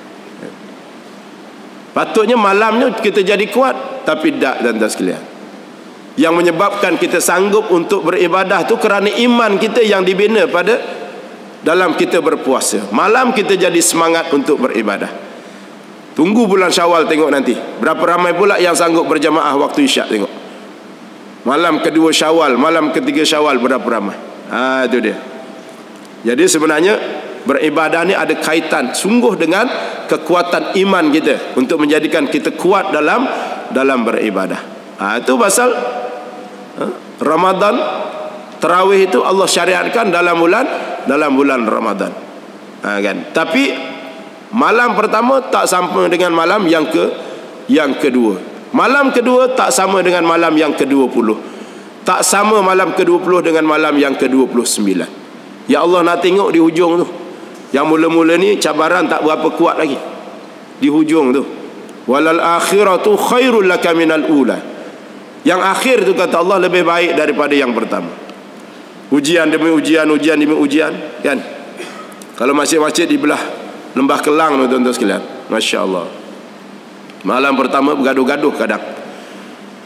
Patutnya malamnya kita jadi kuat, tapi tak, tuan-tuan sekalian. Yang menyebabkan kita sanggup untuk beribadah tu kerana iman kita yang dibina pada dalam kita berpuasa. Malam kita jadi semangat untuk beribadah. Tunggu bulan Syawal, tengok nanti berapa ramai pula yang sanggup berjamaah waktu Isyak. Tengok malam kedua Syawal, malam ketiga Syawal berapa ramai. Itu dia. Jadi sebenarnya beribadah ni ada kaitan sungguh dengan kekuatan iman kita untuk menjadikan kita kuat dalam beribadah. Itu pasal Ramadan, tarawih itu Allah syariatkan dalam bulan Ramadan, kan? Tapi malam pertama tak sama dengan malam yang kedua. Malam kedua tak sama dengan malam yang ke-20. Tak sama malam ke-20 dengan malam yang ke-29. Ya Allah nak tengok di hujung tu. Yang mula-mula ni cabaran tak berapa kuat lagi. Di hujung tu. Walal akhiratu khairul laka minal ula. Yang akhir tu kata Allah lebih baik daripada yang pertama. Ujian demi ujian, ujian demi ujian, kan? Kalau masjid-masjid di belah Lembah Kelang tu, tuan-tuan sekalian, Masya Allah, malam pertama bergaduh-gaduh kadang, kan?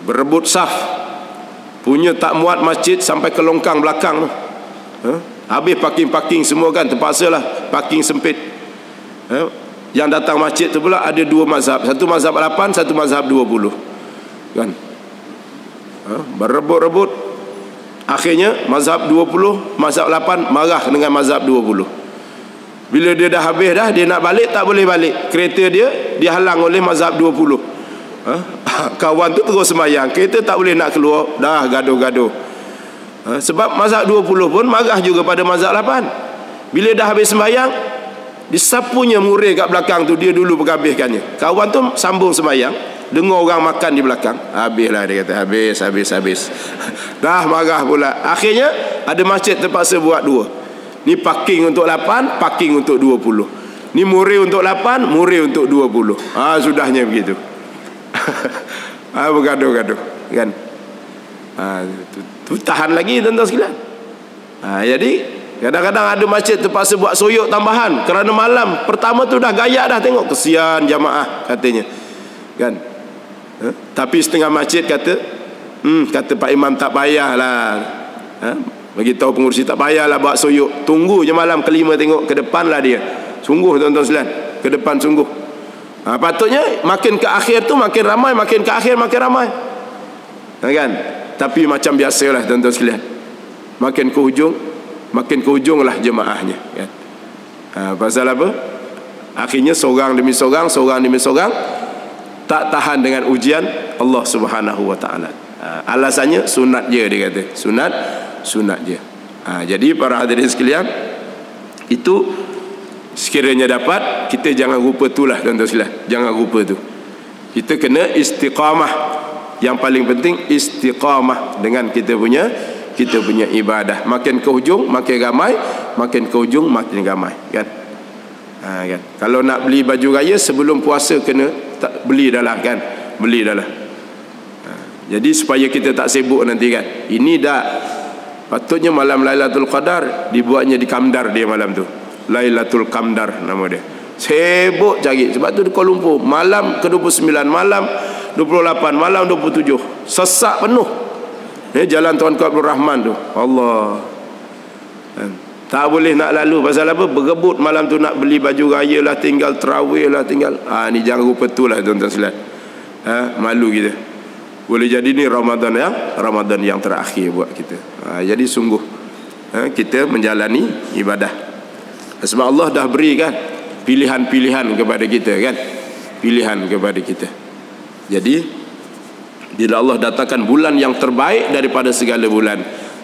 berebut saf, punya tak muat masjid sampai ke longkang belakang tu. Habis parking semua kan, terpaksalah parking sempit. Yang datang masjid tu pula ada dua mazhab, satu mazhab 8, satu mazhab 20 kan. Berebut-rebut, akhirnya mazhab 20, mazhab 8 marah dengan mazhab 20. Bila dia dah habis dah, dia nak balik tak boleh balik, kereta dia dihalang oleh mazhab 20. Kawan tu terus sembahyang, kereta tak boleh nak keluar, dah gaduh-gaduh. Sebab mazhab 20 pun marah juga pada mazhab 8. Bila dah habis sembahyang, disapunya murid kat belakang tu, dia dulu berhabiskannya. Kawan tu sambung sembahyang, dengar orang makan di belakang, habislah dia kata, habis. Dah marah pula. Akhirnya ada masjid terpaksa buat dua. Ni parking untuk 8, parking untuk 20. Ni murid untuk 8, murid untuk 20. Sudahnya begitu. Bergaduh-gaduh kan. Tu tahan lagi tuan-tuan sekalian. Jadi kadang-kadang ada masjid terpaksa buat soyok tambahan kerana malam pertama tu dah gayak dah, tengok kesian jamaah katanya kan. Tapi setengah masjid kata Pak Imam tak payahlah, bagi tahu pengurusi tak payahlah buat soyok, tunggu je malam kelima, tengok ke depan lah dia. Sungguh tuan-tuan sekalian, ke depan sungguh. Patutnya makin ke akhir tu makin ramai, makin ke akhir makin ramai kan. Tapi macam biasalah tuan-tuan sekalian, makin ke hujung lah jemaahnya kan. Pasal apa? Akhirnya seorang demi seorang tak tahan dengan ujian Allah Subhanahu wa taala. Alasannya sunat je, dia kata. Sunat je. Jadi para hadirin sekalian, itu sekiranya dapat, kita jangan lupa itulah tuan-tuan sekalian. Jangan lupa tu. Kita kena istiqamah. Yang paling penting istiqamah dengan kita punya ibadah. Makin ke hujung makin ramai, makin ke hujung makin ramai kan. Kan. Kalau nak beli baju raya sebelum puasa kena beli dah lah kan. Beli dah lah. Jadi supaya kita tak sibuk nanti kan. Ini dah patutnya malam Lailatul Qadar dibuatnya di Kamdar dia malam tu. Lailatul Kamdar nama dia. Sibuk cari. Sebab tu di Kuala Lumpur malam ke-29, malam 28, malam 27 sesak penuh. Jalan Tuan Abdul Rahman tu, Allah, tak boleh nak lalu. Pasal apa? Berebut malam tu nak beli baju raya lah, tinggal tarawih lah, tinggal. Ni jangan lupa tu lah tuan-tuan sekalian. Malu kita. Boleh jadi ni Ramadan yang terakhir buat kita. Jadi sungguh kita menjalani ibadah. Sebab Allah dah beri kan pilihan-pilihan kepada kita kan. Pilihan kepada kita. Jadi bila Allah datangkan bulan yang terbaik daripada segala bulan,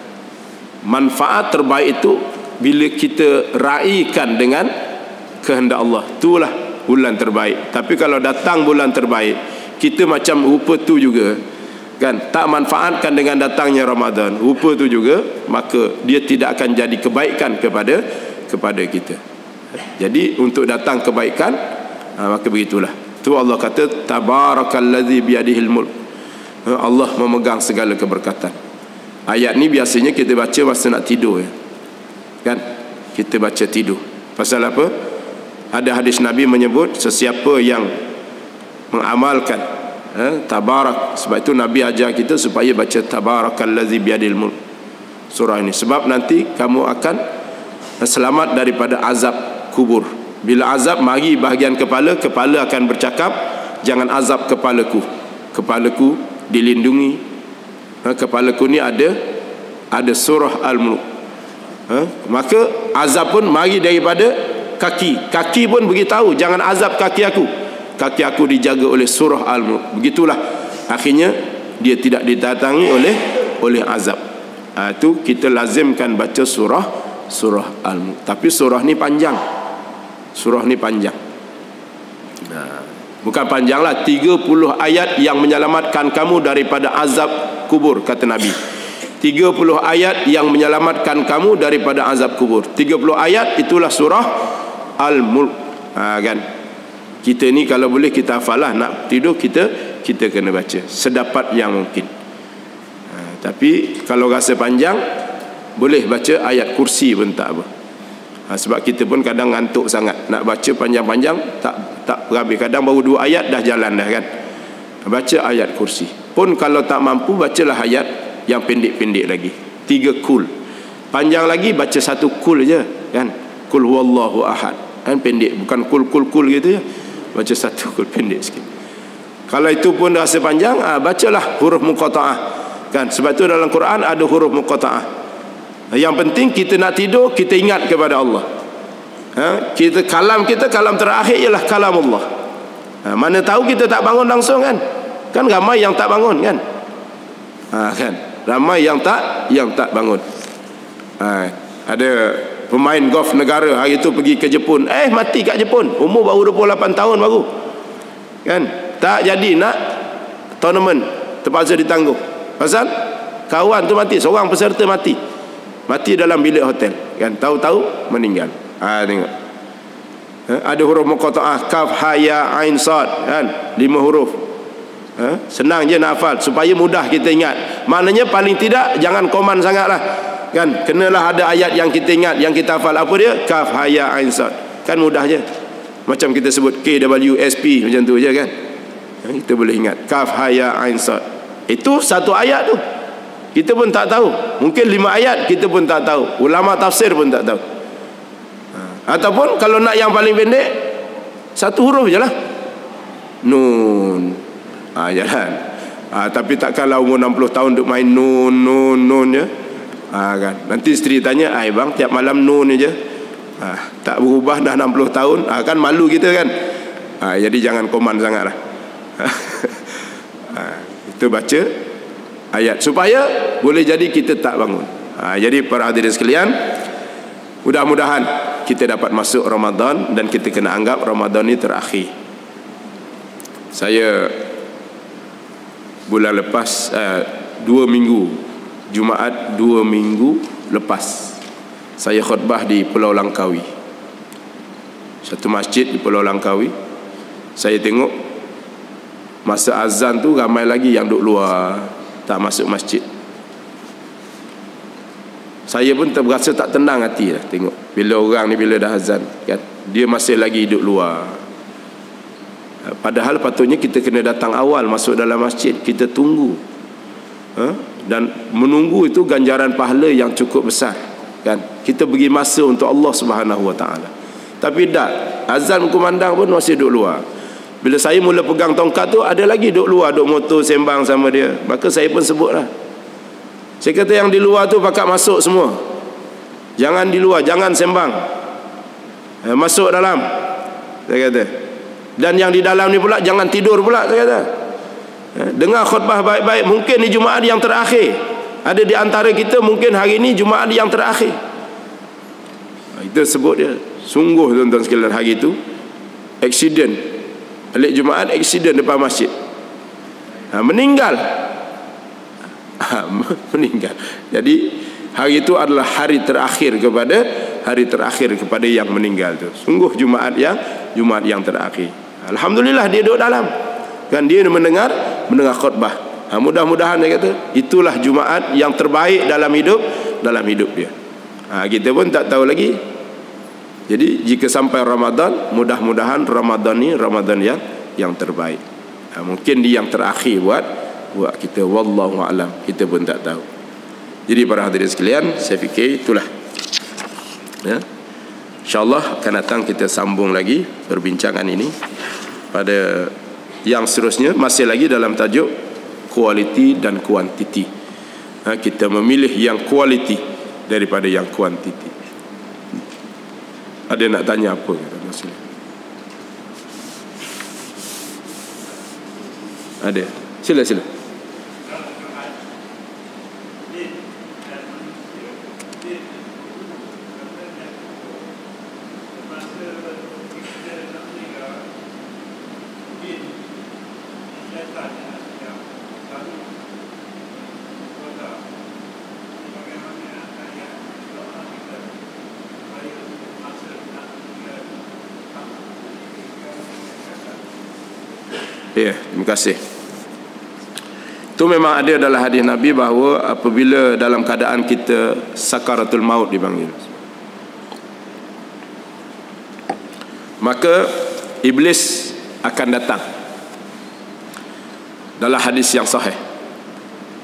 manfaat terbaik itu bila kita raikan dengan kehendak Allah, itulah bulan terbaik. Tapi kalau datang bulan terbaik, kita macam rupa tu juga kan, tak manfaatkan dengan datangnya Ramadan, rupa tu juga, maka dia tidak akan jadi kebaikan kepada kita. Jadi untuk datang kebaikan, maka begitulah. Tu Allah kata tabarakallazi biyadihil mulk. Allah memegang segala keberkatan. Ayat ni biasanya kita baca masa nak tidur ya. Kan? Kita baca tidur. Pasal apa? Ada hadis Nabi menyebut sesiapa yang mengamalkan tabarak. Sebab itu Nabi ajar kita supaya baca tabarakallazi biyadihil mulk, surah ini. Sebab nanti kamu akan selamat daripada azab kubur. Bila azab mari bahagian kepala akan bercakap, jangan azab kepalaku dilindungi. Kepalaku ni ada surah Al-Mulk. Maka azab pun mari daripada kaki pun beritahu jangan azab kaki aku dijaga oleh surah Al-Mulk. Begitulah akhirnya dia tidak didatangi oleh azab. Itu kita lazimkan baca surah Al-Mulk. Tapi surah ni panjang. Bukan panjang lah, 30 ayat yang menyelamatkan kamu daripada azab kubur, kata Nabi. 30 ayat yang menyelamatkan kamu daripada azab kubur. 30 ayat itulah surah Al-Mulk. Kan? Kita ni kalau boleh kita hafal lah. Nak tidur kita kena baca sedapat yang mungkin. Tapi kalau rasa panjang, boleh baca ayat kursi pun tak apa. Sebab kita pun kadang ngantuk sangat, nak baca panjang-panjang tak berhabis. Kadang baru 2 ayat dah jalan dah kan. Baca ayat kursi pun kalau tak mampu, bacalah ayat yang pendek-pendek lagi, 3 kul. Panjang lagi baca 1 kul je kan, kul huwallahu ahad kan, pendek, bukan kul gitu ya, baca 1 kul pendek sikit. Kalau itu pun rasa panjang, bacalah huruf muqatta'ah kan, sebab tu dalam Quran ada huruf muqatta'ah. Yang penting kita nak tidur, kita ingat kepada Allah. Kalam terakhir ialah kalam Allah. Mana tahu kita tak bangun langsung kan ramai yang tak bangun kan, kan ramai yang tak bangun. Ada pemain golf negara hari tu pergi ke Jepun, mati kat Jepun, umur baru 28 tahun baru kan, tak jadi nak tournament, terpaksa ditangguh pasal kawan tu mati, seorang peserta mati dalam bilik hotel kan, tahu-tahu meninggal. Tengok, ada huruf muqatta'ah, kaf, ha, ya, ain, sad kan, 5 huruf. Senang je nak hafal supaya mudah kita ingat. Maknanya paling tidak jangan koman sangatlah kan, kenalah ada ayat yang kita ingat, yang kita hafal. Apa dia? Kaf, ha, ya, ain, sad kan, mudah je. Macam kita sebut KWSP macam tu je kan, kita boleh ingat kaf, ha, ya, ain, sad. Itu satu ayat tu kita pun tak tahu, mungkin 5 ayat kita pun tak tahu, ulama tafsir pun tak tahu. Ataupun kalau nak yang paling pendek, 1 huruf je lah, nun. Jalan. Tapi takkanlah umur 60 tahun duk main nun je. Kan. Nanti isteri tanya, bang tiap malam nun je. Tak berubah dah 60 tahun. Kan malu kita kan. Jadi jangan koman sangatlah. Kita baca ayat supaya boleh jadi kita tak bangun. Jadi para hadirin sekalian, mudah-mudahan kita dapat masuk Ramadan dan kita kena anggap Ramadan ni terakhir. Saya bulan lepas 2 minggu Jumaat 2 minggu lepas saya khutbah di Pulau Langkawi, satu masjid di Pulau Langkawi. Saya tengok masa azan tu ramai lagi yang duduk luar, tak masuk masjid. Saya pun terasa tak tenang hati lah tengok bila orang ni bila dah azan kan, dia masih lagi duduk luar. Padahal patutnya kita kena datang awal masuk dalam masjid, kita tunggu. Dan menunggu itu ganjaran pahala yang cukup besar kan. Kita bagi masa untuk Allah Subhanahu Wa Taala. Tapi tak, azan kumandang pun masih duduk luar. Bila saya mula pegang tongkat tu, ada lagi duduk luar, duduk motor sembang sama dia. Maka saya pun sebutlah, saya kata yang di luar tu pakat masuk semua, jangan di luar, jangan sembang, masuk dalam, saya kata. Dan yang di dalam ni pula jangan tidur pula, saya kata. Dengar khutbah baik-baik. Mungkin ni Jumaat yang terakhir. Ada di antara kita mungkin hari ni Jumaat yang terakhir. Kita sebut dia. Sungguh tuan-tuan sekalian, hari tu aksiden, balik Jumaat aksiden depan masjid. Meninggal. Meninggal. Jadi hari itu adalah hari terakhir kepada yang meninggal tu. Sungguh Jumaat yang terakhir. Alhamdulillah dia duduk dalam kan, dia mendengar khutbah. Mudah-mudahan dia kata itulah Jumaat yang terbaik dalam hidup dia. Kita pun tak tahu lagi. Jadi jika sampai Ramadan, mudah-mudahan Ramadan ni Ramadan yang terbaik. Mungkin dia yang terakhir buat kita, wallahu alam, kita pun tak tahu. Jadi para hadirin sekalian, saya fikir itulah ya. InsyaAllah akan datang kita sambung lagi perbincangan ini pada yang seterusnya, masih lagi dalam tajuk kualiti dan kuantiti. Kita memilih yang kualiti daripada yang kuantiti. Ada nak tanya apa? Ada? Sila. Ya, terima kasih. Itu memang ada dalam hadis Nabi bahawa apabila dalam keadaan kita sakaratul maut dipanggil, maka iblis akan datang. Dalam hadis yang sahih,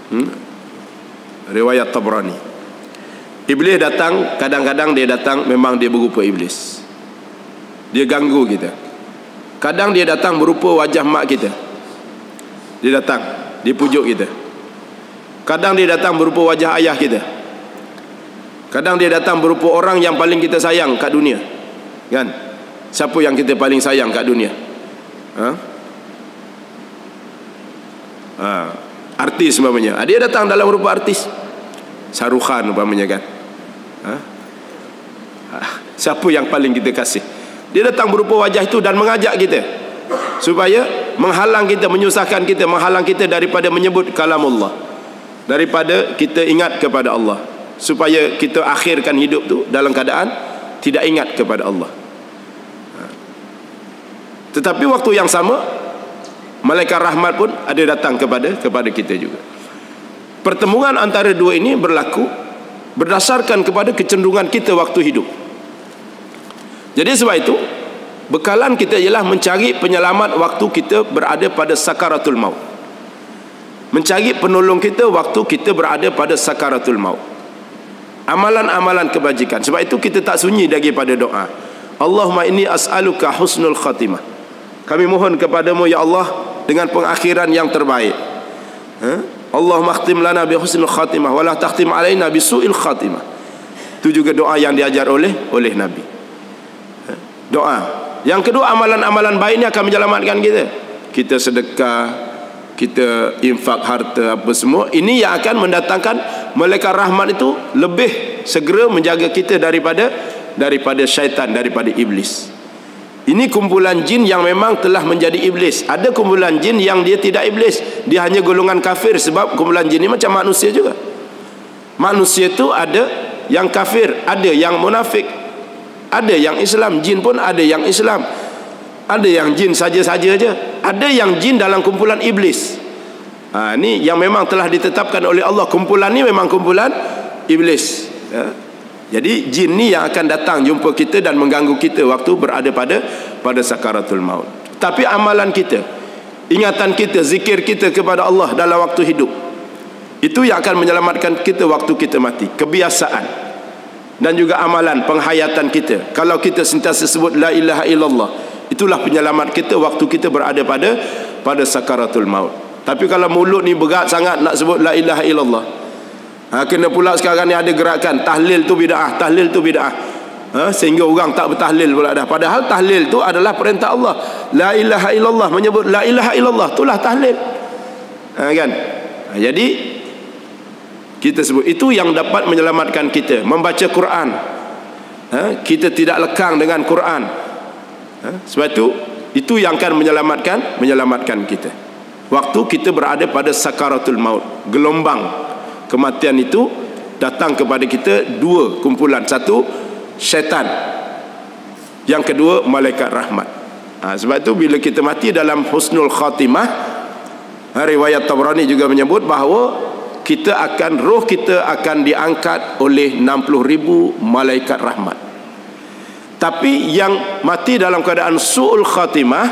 Riwayat Tabrani. Iblis datang, kadang-kadang dia datang memang dia berupa iblis. Dia ganggu kita. Kadang dia datang berupa wajah mak kita. Dia datang, dia pujuk kita. Kadang dia datang berupa wajah ayah kita. Kadang dia datang berupa orang yang paling kita sayang kat dunia. Kan? Siapa yang kita paling sayang kat dunia? Artis umpamanya. Dia datang dalam rupa artis. Shahrukh Khan umpamanya kan. Siapa yang paling kita kasih? Dia datang berupa wajah itu dan mengajak kita supaya menghalang kita, menyusahkan kita, menghalang kita daripada menyebut kalamullah, daripada kita ingat kepada Allah, supaya kita akhirkan hidup tu dalam keadaan tidak ingat kepada Allah. Tetapi waktu yang sama, malaikat rahmat pun ada datang kepada kita juga. Pertemuan antara dua ini berlaku berdasarkan kepada kecenderungan kita waktu hidup. Jadi sebab itu, bekalan kita ialah mencari penyelamat waktu kita berada pada sakaratul maut. Mencari penolong kita waktu kita berada pada sakaratul maut. Amalan-amalan kebajikan. Sebab itu kita tak sunyi daripada doa. Allahumma inni as'aluka husnul khatimah. Kami mohon kepadamu ya Allah dengan pengakhiran yang terbaik. Allahumma khtim lana bi husnul khatimah wa la takhtim alaina bi su'il khatimah. Itu juga doa yang diajar oleh Nabi. Doa. Yang kedua, amalan-amalan baik ini akan menyelamatkan kita. Kita sedekah, kita infak harta, apa semua. Ini yang akan mendatangkan malaikat rahmat itu lebih segera menjaga kita daripada syaitan, daripada iblis. Ini kumpulan jin yang memang telah menjadi iblis. Ada kumpulan jin yang dia tidak iblis, dia hanya golongan kafir. Sebab kumpulan jin ini macam manusia juga. Manusia itu ada yang kafir, ada yang munafik, ada yang Islam. Jin pun ada yang Islam, ada yang jin saja-saja aja, ada yang jin dalam kumpulan iblis. Ini yang memang telah ditetapkan oleh Allah. Kumpulan ni memang kumpulan iblis. Jadi jin ni yang akan datang jumpa kita dan mengganggu kita waktu berada pada sakaratul maut. Tapi amalan kita, ingatan kita, zikir kita kepada Allah dalam waktu hidup, itu yang akan menyelamatkan kita waktu kita mati. Kebiasaan dan juga amalan penghayatan kita. Kalau kita sentiasa sebut la ilaha illallah, itulah penyelamat kita waktu kita berada pada sakaratul maut. Tapi kalau mulut ni berat sangat nak sebut la ilaha illallah, kena pula sekarang ni ada gerakan tahlil tu bid'ah, tahlil tu bid'ah, sehingga orang tak bertahlil pula dah. Padahal tahlil tu adalah perintah Allah. La ilaha illallah, menyebut la ilaha illallah, itulah tahlil. Kan? Jadi kita sebut itu yang dapat menyelamatkan kita. Membaca Quran, kita tidak lekang dengan Quran. Sebab itu yang akan menyelamatkan kita waktu kita berada pada sakaratul maut. Gelombang kematian itu datang kepada kita dua kumpulan. Satu, syaitan. Yang kedua, malaikat rahmat. Sebab itu bila kita mati dalam husnul khatimah, riwayat Tabrani juga menyebut bahawa roh kita akan diangkat oleh 60,000 malaikat rahmat. Tapi yang mati dalam keadaan su'ul khatimah,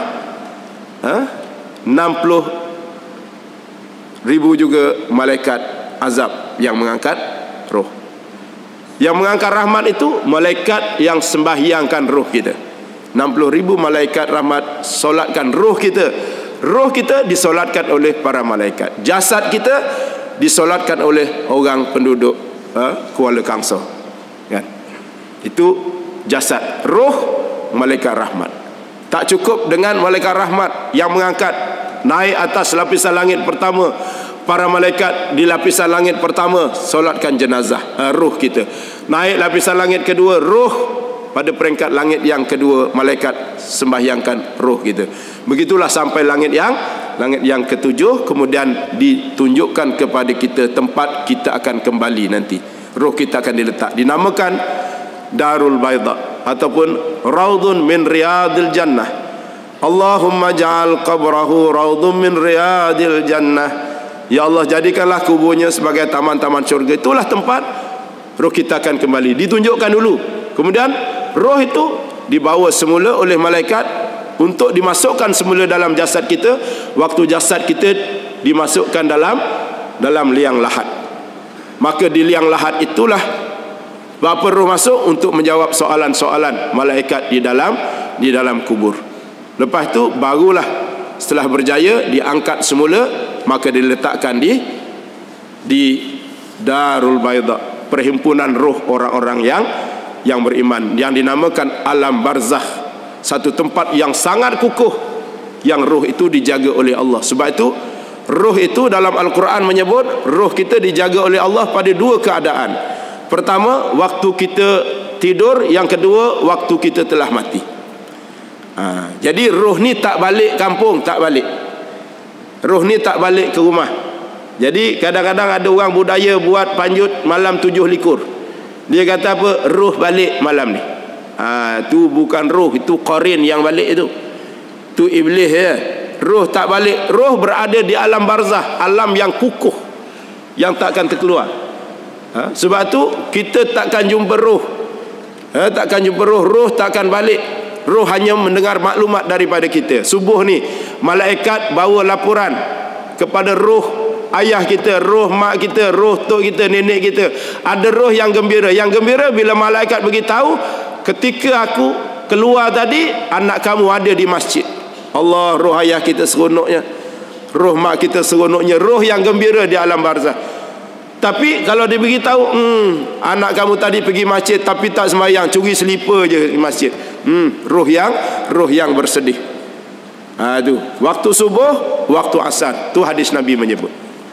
60,000 juga malaikat azab yang mengangkat roh. Yang mengangkat rahmat itu malaikat yang sembahyangkan roh kita. 60,000 malaikat rahmat solatkan roh kita. Roh kita disolatkan oleh para malaikat. Jasad kita disolatkan oleh orang penduduk Kuala Kangsar. Kan? Itu jasad. Roh malaikat rahmat. Tak cukup dengan malaikat rahmat yang mengangkat naik atas lapisan langit pertama. Para malaikat di lapisan langit pertama solatkan jenazah roh kita. Naik lapisan langit kedua, roh pada peringkat langit yang kedua, malaikat sembahyangkan roh kita. Begitulah sampai langit yang ketujuh. Kemudian ditunjukkan kepada kita tempat kita akan kembali nanti. Roh kita akan diletak, dinamakan Darul Baydha ataupun Raudun min Riyadil Jannah. Allahumma ja'al qabrahu raudun min Riyadil Jannah. Ya Allah, jadikanlah kuburnya sebagai taman-taman syurga. Itulah tempat roh kita akan kembali. Ditunjukkan dulu. Kemudian roh itu dibawa semula oleh malaikat untuk dimasukkan semula dalam jasad kita. Waktu jasad kita dimasukkan dalam dalam liang lahat. Maka di liang lahat itulah berapa roh masuk untuk menjawab soalan-soalan malaikat di dalam kubur. Lepas tu barulah setelah berjaya diangkat semula, maka diletakkan di Darul Baydha, perhimpunan roh orang-orang yang beriman, yang dinamakan alam barzakh, satu tempat yang sangat kukuh, yang roh itu dijaga oleh Allah. Sebab itu roh itu dalam Al-Quran menyebut roh kita dijaga oleh Allah pada dua keadaan. Pertama, waktu kita tidur. Yang kedua, waktu kita telah mati. Jadi roh ni tak balik kampung, tak balik. Roh ni tak balik ke rumah. Jadi kadang-kadang ada orang budaya buat panjut malam 7 likur. Dia kata apa? Roh balik malam ni. Tu bukan roh, itu qarin yang balik itu. Tu iblis ya. Roh tak balik. Roh berada di alam barzah, alam yang kukuh, yang takkan terkeluar. Sebab tu kita takkan jumpa roh. Takkan jumpa roh. Roh takkan balik. Roh hanya mendengar maklumat daripada kita. Subuh ni malaikat bawa laporan kepada roh ayah kita, roh mak kita, roh tok kita, nenek kita. Ada roh yang gembira. Yang gembira bila malaikat beritahu, ketika aku keluar tadi, anak kamu ada di masjid. Allah, roh ayah kita seronoknya, roh mak kita seronoknya. Roh yang gembira di alam barzah. Tapi kalau dia beritahu, anak kamu tadi pergi masjid tapi tak sembahyang, curi selipar je di masjid. Roh yang bersedih. Tu waktu subuh, waktu asar. Tu hadis Nabi menyebut.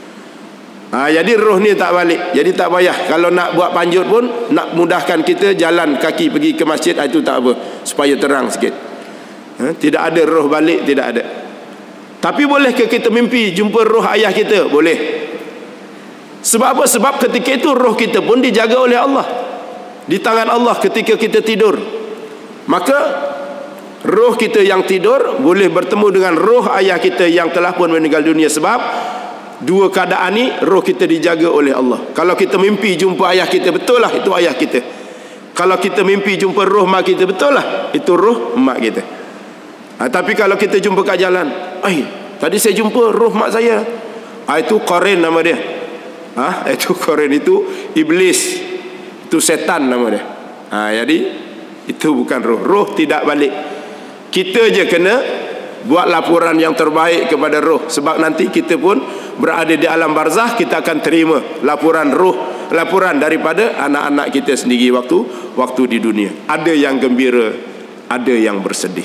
Jadi roh ni tak balik. Jadi tak payah kalau nak buat panjut pun, nak mudahkan kita jalan kaki pergi ke masjid, itu tak apa, supaya terang sikit. Tidak ada roh balik, tidak ada. Tapi bolehkah kita mimpi jumpa roh ayah kita? Boleh. Sebab apa? Sebab ketika itu roh kita pun dijaga oleh Allah, di tangan Allah ketika kita tidur. Maka roh kita yang tidur boleh bertemu dengan roh ayah kita yang telah pun meninggal dunia. Sebab dua keadaan ni roh kita dijaga oleh Allah. Kalau kita mimpi jumpa ayah kita, betul lah itu ayah kita. Kalau kita mimpi jumpa roh mak kita, betul lah itu roh mak kita. Tapi kalau kita jumpa kat jalan, tadi saya jumpa roh mak saya, itu qarin nama dia. Itu qarin, itu iblis, itu setan nama dia. Jadi itu bukan roh. Roh tidak balik. Kita je kena buat laporan yang terbaik kepada roh. Sebab nanti kita pun berada di alam barzah, kita akan terima laporan roh, laporan daripada anak-anak kita sendiri waktu di dunia. Ada yang gembira, ada yang bersedih.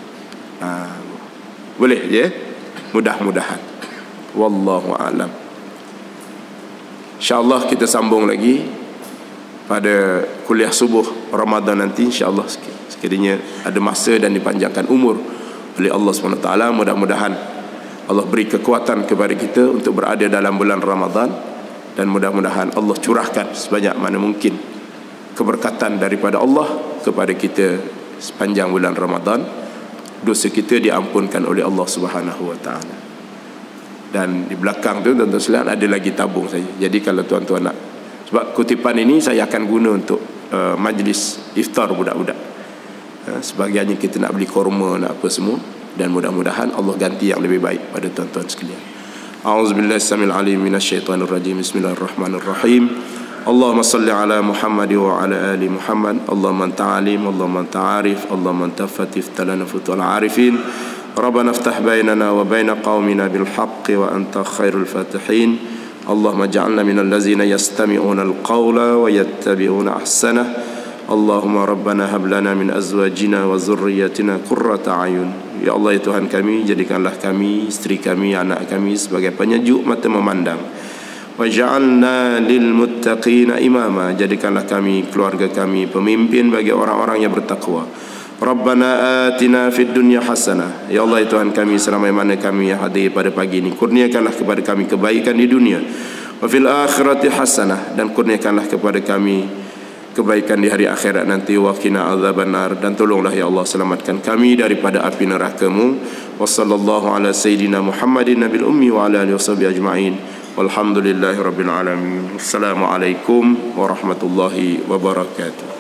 Boleh je, mudah-mudahan. Wallahu a'lam. InsyaAllah kita sambung lagi pada kuliah subuh Ramadan nanti, insyaAllah, sekiranya ada masa dan dipanjangkan umur oleh Allah SWT. Mudah-mudahan Allah beri kekuatan kepada kita untuk berada dalam bulan Ramadan, dan mudah-mudahan Allah curahkan sebanyak mana mungkin keberkatan daripada Allah kepada kita sepanjang bulan Ramadan. Dosa kita diampunkan oleh Allah SWT. Dan di belakang tu tuan-tuan sekalian ada lagi tabung saja. Jadi kalau tuan-tuan nak, sebab kutipan ini saya akan guna untuk majlis iftar budak-budak. Sebahagiannya kita nak beli korma, nak apa semua, dan mudah-mudahan Allah ganti yang lebih baik pada tuan-tuan sekalian. A'udzubillahi samil alim minasyaitonir rajim. Bismillahirrahmanirrahim. Allahumma salli ala Muhammad wa ala ali Muhammad. Allahumma anta alim, Allahumma anta arif, Allahumma anta fatif talana futul arifin. Rabbana iftah bainana wa baina qaumina bil haqqi wa anta khairul fatihin. Allahumma ja'alna minal ladzina yastami'una al-qawla wa yattabi'una ahsanah. Allahumma rabbana hab lana min azwajina wa zurriyyatina qurrata a'yun. Ya Allah, ya Tuhan kami, jadikanlah kami, isteri kami, anak kami sebagai penyejuk mata memandang. Waj'alna lil muttaqina imama, jadikanlah kami, keluarga kami, pemimpin bagi orang-orang yang bertakwa. Rabbana atina fid dunya hasanah. Ya Allah, ya Tuhan kami, selama mana kami yang hadir pada pagi ini, kurniakanlah kepada kami kebaikan di dunia. Wa fil akhirati hasanah, dan kurniakanlah kepada kami kebaikan di hari akhirat nanti. Wa qina adzabannar, dan tolonglah ya Allah selamatkan kami daripada api neraka-Mu. Wa sallallahu ala sayidina Muhammadin nabil ummi wa ala alihi washabihi ajma'in. Walhamdulillahi rabbil alamin. Assalamualaikum warahmatullahi wabarakatuh.